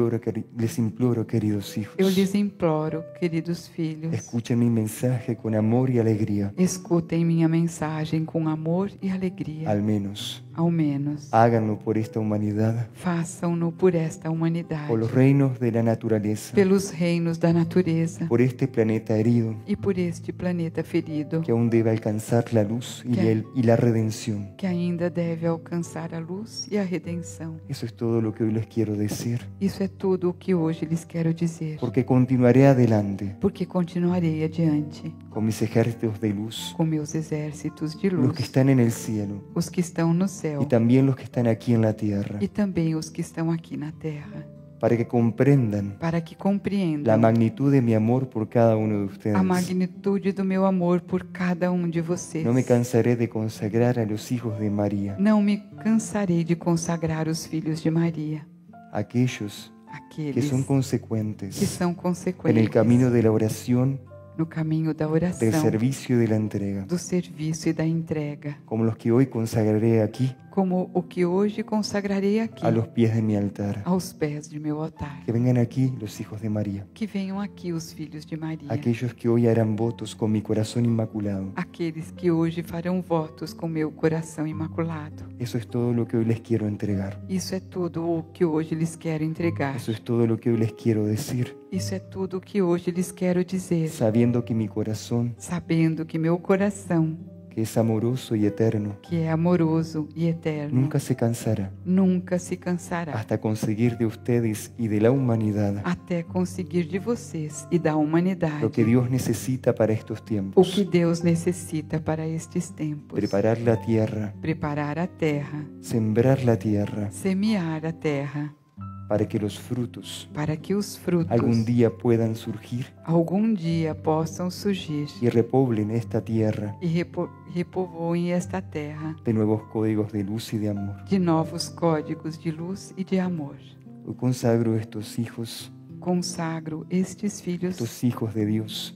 les imploro, queridos hijos, eu lhes imploro, queridos filhos, escuchen mi mensaje con amor y alegría. escutem minha mensagem com amor e alegria. Al menos, Ao menos, háganlo por esta humanidad, façam-no por esta humanidade, por los reinos de la naturaleza, pelos reinos da natureza por este planeta herido e por este planeta ferido, que aún debe alcanzar la luz y la redención. que ainda deve alcançar a luz e a redenção. Eso es todo lo que hoy les quiero decir, Isso é tudo o que hoje lhes quero dizer, porque continuaré adelante porque continuarei adiante con mis ejércitos de luz, com meus exércitos de los luz, que están en el cielo os que estão no céu y también los que están aquí en la tierra, e também os que estão aqui na terra, para que comprendan para que la compreendam magnitud de mi amor por cada uno de ustedes. a magnitude do meu amor por cada de vocês. No me cansaré de consagrar a los hijos de María, Não me cansarei de consagrar os filhos de Maria, aquellos que aqueles son que consecuentes são en consequentes el camino de la oración, no caminho da del oração, servicio y de la entrega, do serviço e da entrega, como los que hoy consagraré aquí como o que hoje consagrarei aqui, a los pies de mi altar. aos pés de meu altar. Que vengan aquí los hijos de María, Que venham aqui os filhos de Maria, aquellos que hoy harán votos con mi corazón inmaculado. aqueles que hoje farão votos com meu coração imaculado. Eso es todo lo que hoy les quiero entregar. Isso é tudo o que hoje lhes quero entregar. Eso es todo lo que hoy les quiero decir, Isso é tudo o que hoje lhes quero dizer, sabiendo que mi corazón, sabendo que meu coração, que es amoroso y eterno, que é amoroso e eterno, nunca se cansará nunca se cansará, hasta conseguir de ustedes y de la humanidad até conseguir de vocês e da humanidade lo que Dios necesita para estos o tiempos. que Deus necessita para estes tempos. Preparar la tierra, Preparar a terra, sembrar la tierra, semear a terra, para que los frutos para que os frutos algún día puedan surgir algum dia possam surgir y repoblen esta tierra e repovoem esta terra de nuevos códigos de luz y de amor. de novos códigos de luz e de amor. Hoy consagro estos hijos Consagro estes filhos de Dios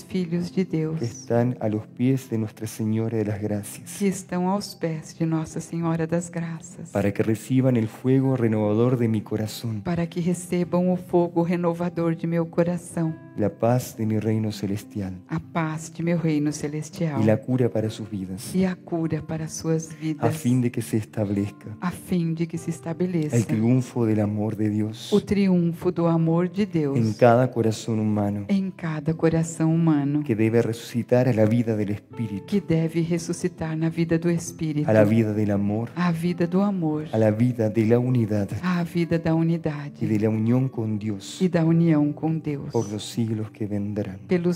de Deus que están a los pies de Nuestra Señora de las Gracias, que estão aos pés de Nossa Senhora das Graças, para que reciban el fuego renovador de mi corazón, para que recebam o fogo renovador de meu coração, la paz de mi reino celestial a paz de meu reino celestial y la cura para sus vidas, e a cura para suas a vidas, fin de que se establezca a fim de que se estabeleça el triunfo del amor de Dios o triunfo do amor de Deus en cada corazón humano, em cada coração humano, que debe resucitar a la vida del Espíritu, que deve ressuscitar na vida do Espírito, a la vida del amor, a vida do amor, a la vida de la unidad a vida da y unidade de la unión con Dios e da união com Deus, por los siglos que vendrán. pelos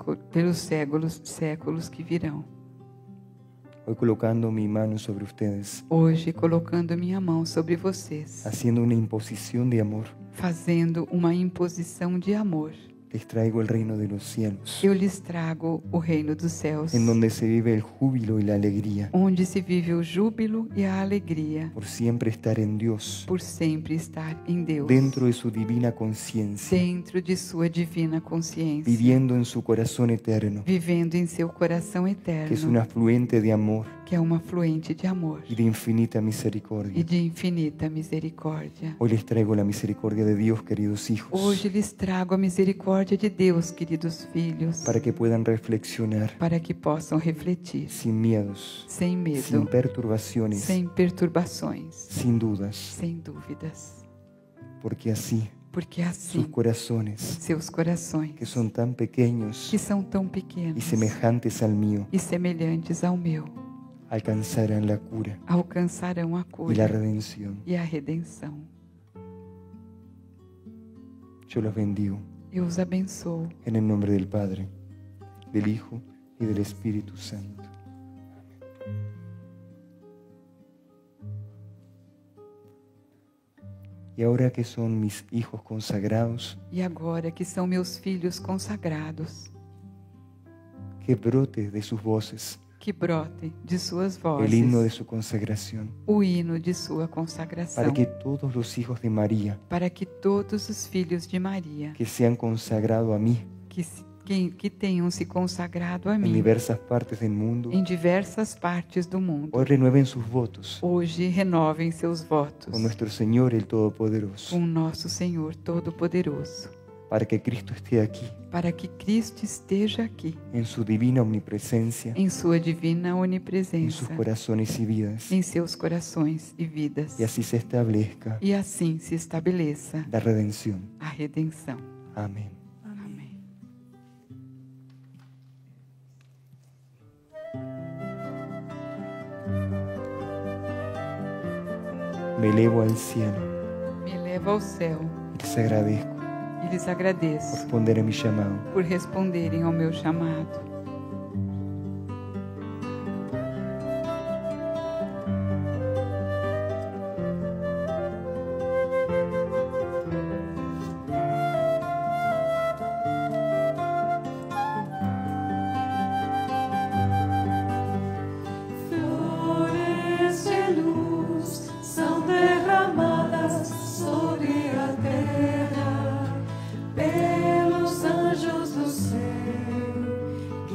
séculos que virão. Hoy colocando mi mano sobre ustedes, Hoje, colocando minha mão sobre vocês, haciendo una imposición de amor, fazendo uma imposição de amor, Les traigo el reino de los cielos, Eu lhes trago o reino dos céus, en donde se vive el júbilo y la alegría, onde se vive o júbilo e a alegria, por siempre estar en Dios, por sempre estar em Deus, dentro de su divina conciencia, dentro de sua divina consciência, viviendo en su corazón eterno, vivendo em seu coração eterno, que es un afluente de amor que é uma fluente de amor y de infinita e misericordia. de infinita misericórdia. Hoy les traigo la misericordia de Dios, queridos hijos, Hoje lhes trago a misericórdia de Deus, queridos filhos, para que puedan reflexionar para que possam refletir sin miedos, sem sin medo, perturbaciones, sem perturbações, sin dudas, sem dúvidas, porque así porque sus assim corazones, seus corações, que son tan pequeños que são tão y pequenos semejantes al mío, e semelhantes ao meu, alcanzarán la cura alcançarão a y la cura redención. e a redenção. Yo los bendigo Eu os abençoo. en el nombre del Padre, del Hijo y del Espíritu Santo. Y ahora que son mis hijos consagrados, E agora que são meus filhos consagrados, que brote de sus voces que brote de suas el himno de vozes su consagración, o hino de sua consagração, para que todos los hijos de María para que todos os filhos de Maria que se han consagrado a mí que tenham se consagrado a en mim diversas partes del mundo, em diversas partes do mundo, hoy renueven sus votos hoje renovem seus votos con nuestro Señor el Todopoderoso, com nosso Senhor Todo-Poderoso, para que Cristo esté aquí para que Cristo esteja aqui en su divina omnipresencia, em sua divina en sus onipresença, corazones y vidas, em seus corações e vidas, y así se establezca e assim se estabeleça la redención. a redenção. Amén. Amém. Me elevo al cielo Me eleva ao céu y les agradezco e lhes por agradeço responder a mi llamado. por responderem ao meu chamado. Flores de luz são derramadas sobre a terra pelos anjos do céu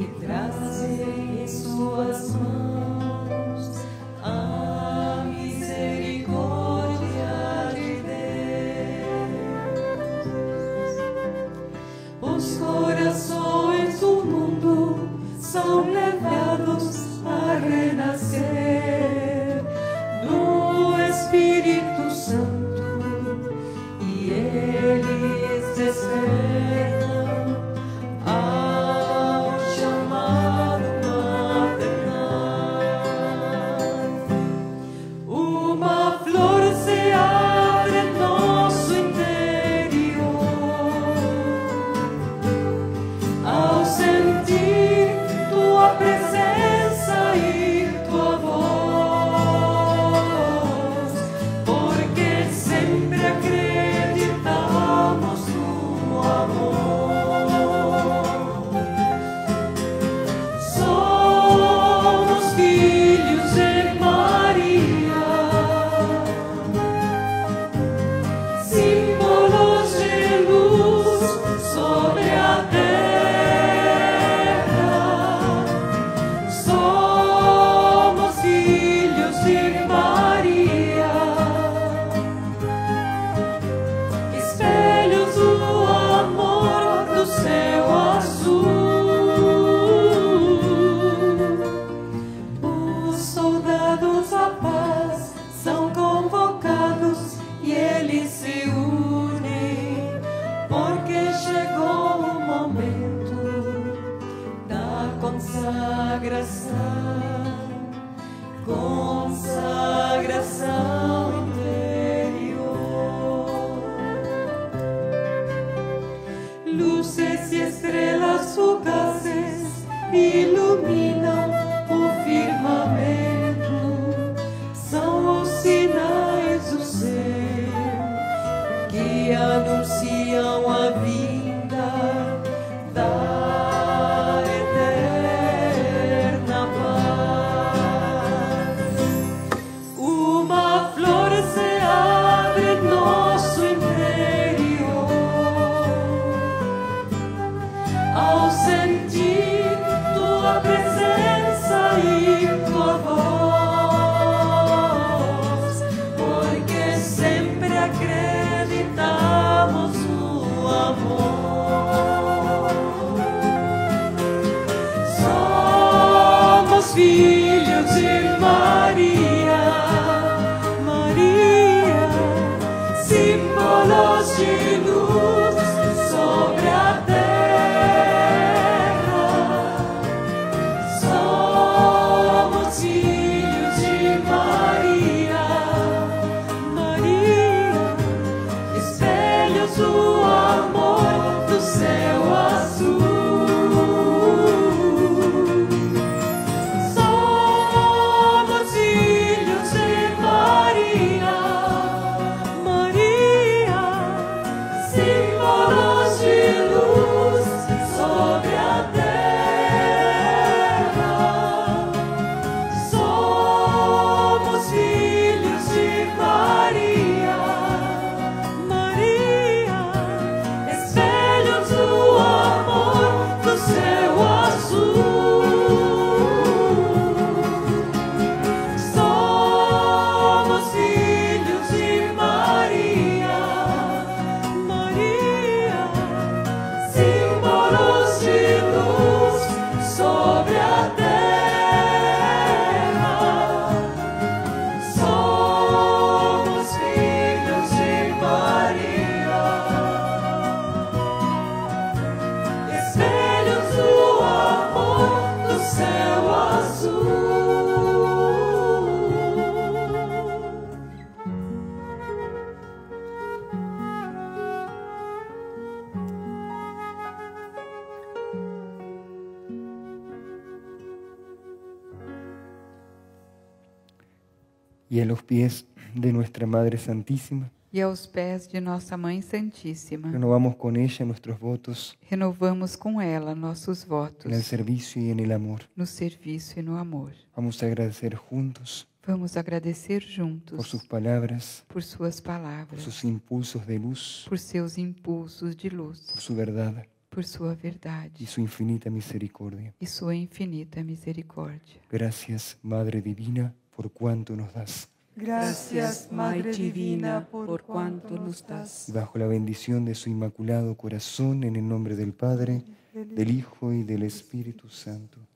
Y a los pies de nuestra Madre Santísima, E aos pés de nossa Mãe Santíssima, renovamos con ella nuestros votos renovamos com ela nossos en el votos servicio y en el amor. no serviço e no amor. Vamos a agradecer juntos Vamos agradecer por juntos sus palabras, por suas por palavras, sus impulsos de luz, por seus impulsos de por luz, su verdad por sua y verdade su infinita misericordia. e sua infinita misericórdia. Gracias, Madre Divina, por cuanto nos das. Gracias, Madre Divina, por cuanto nos das. Y bajo la bendición de su inmaculado corazón, en el nombre del Padre, del Hijo y del Espíritu Santo,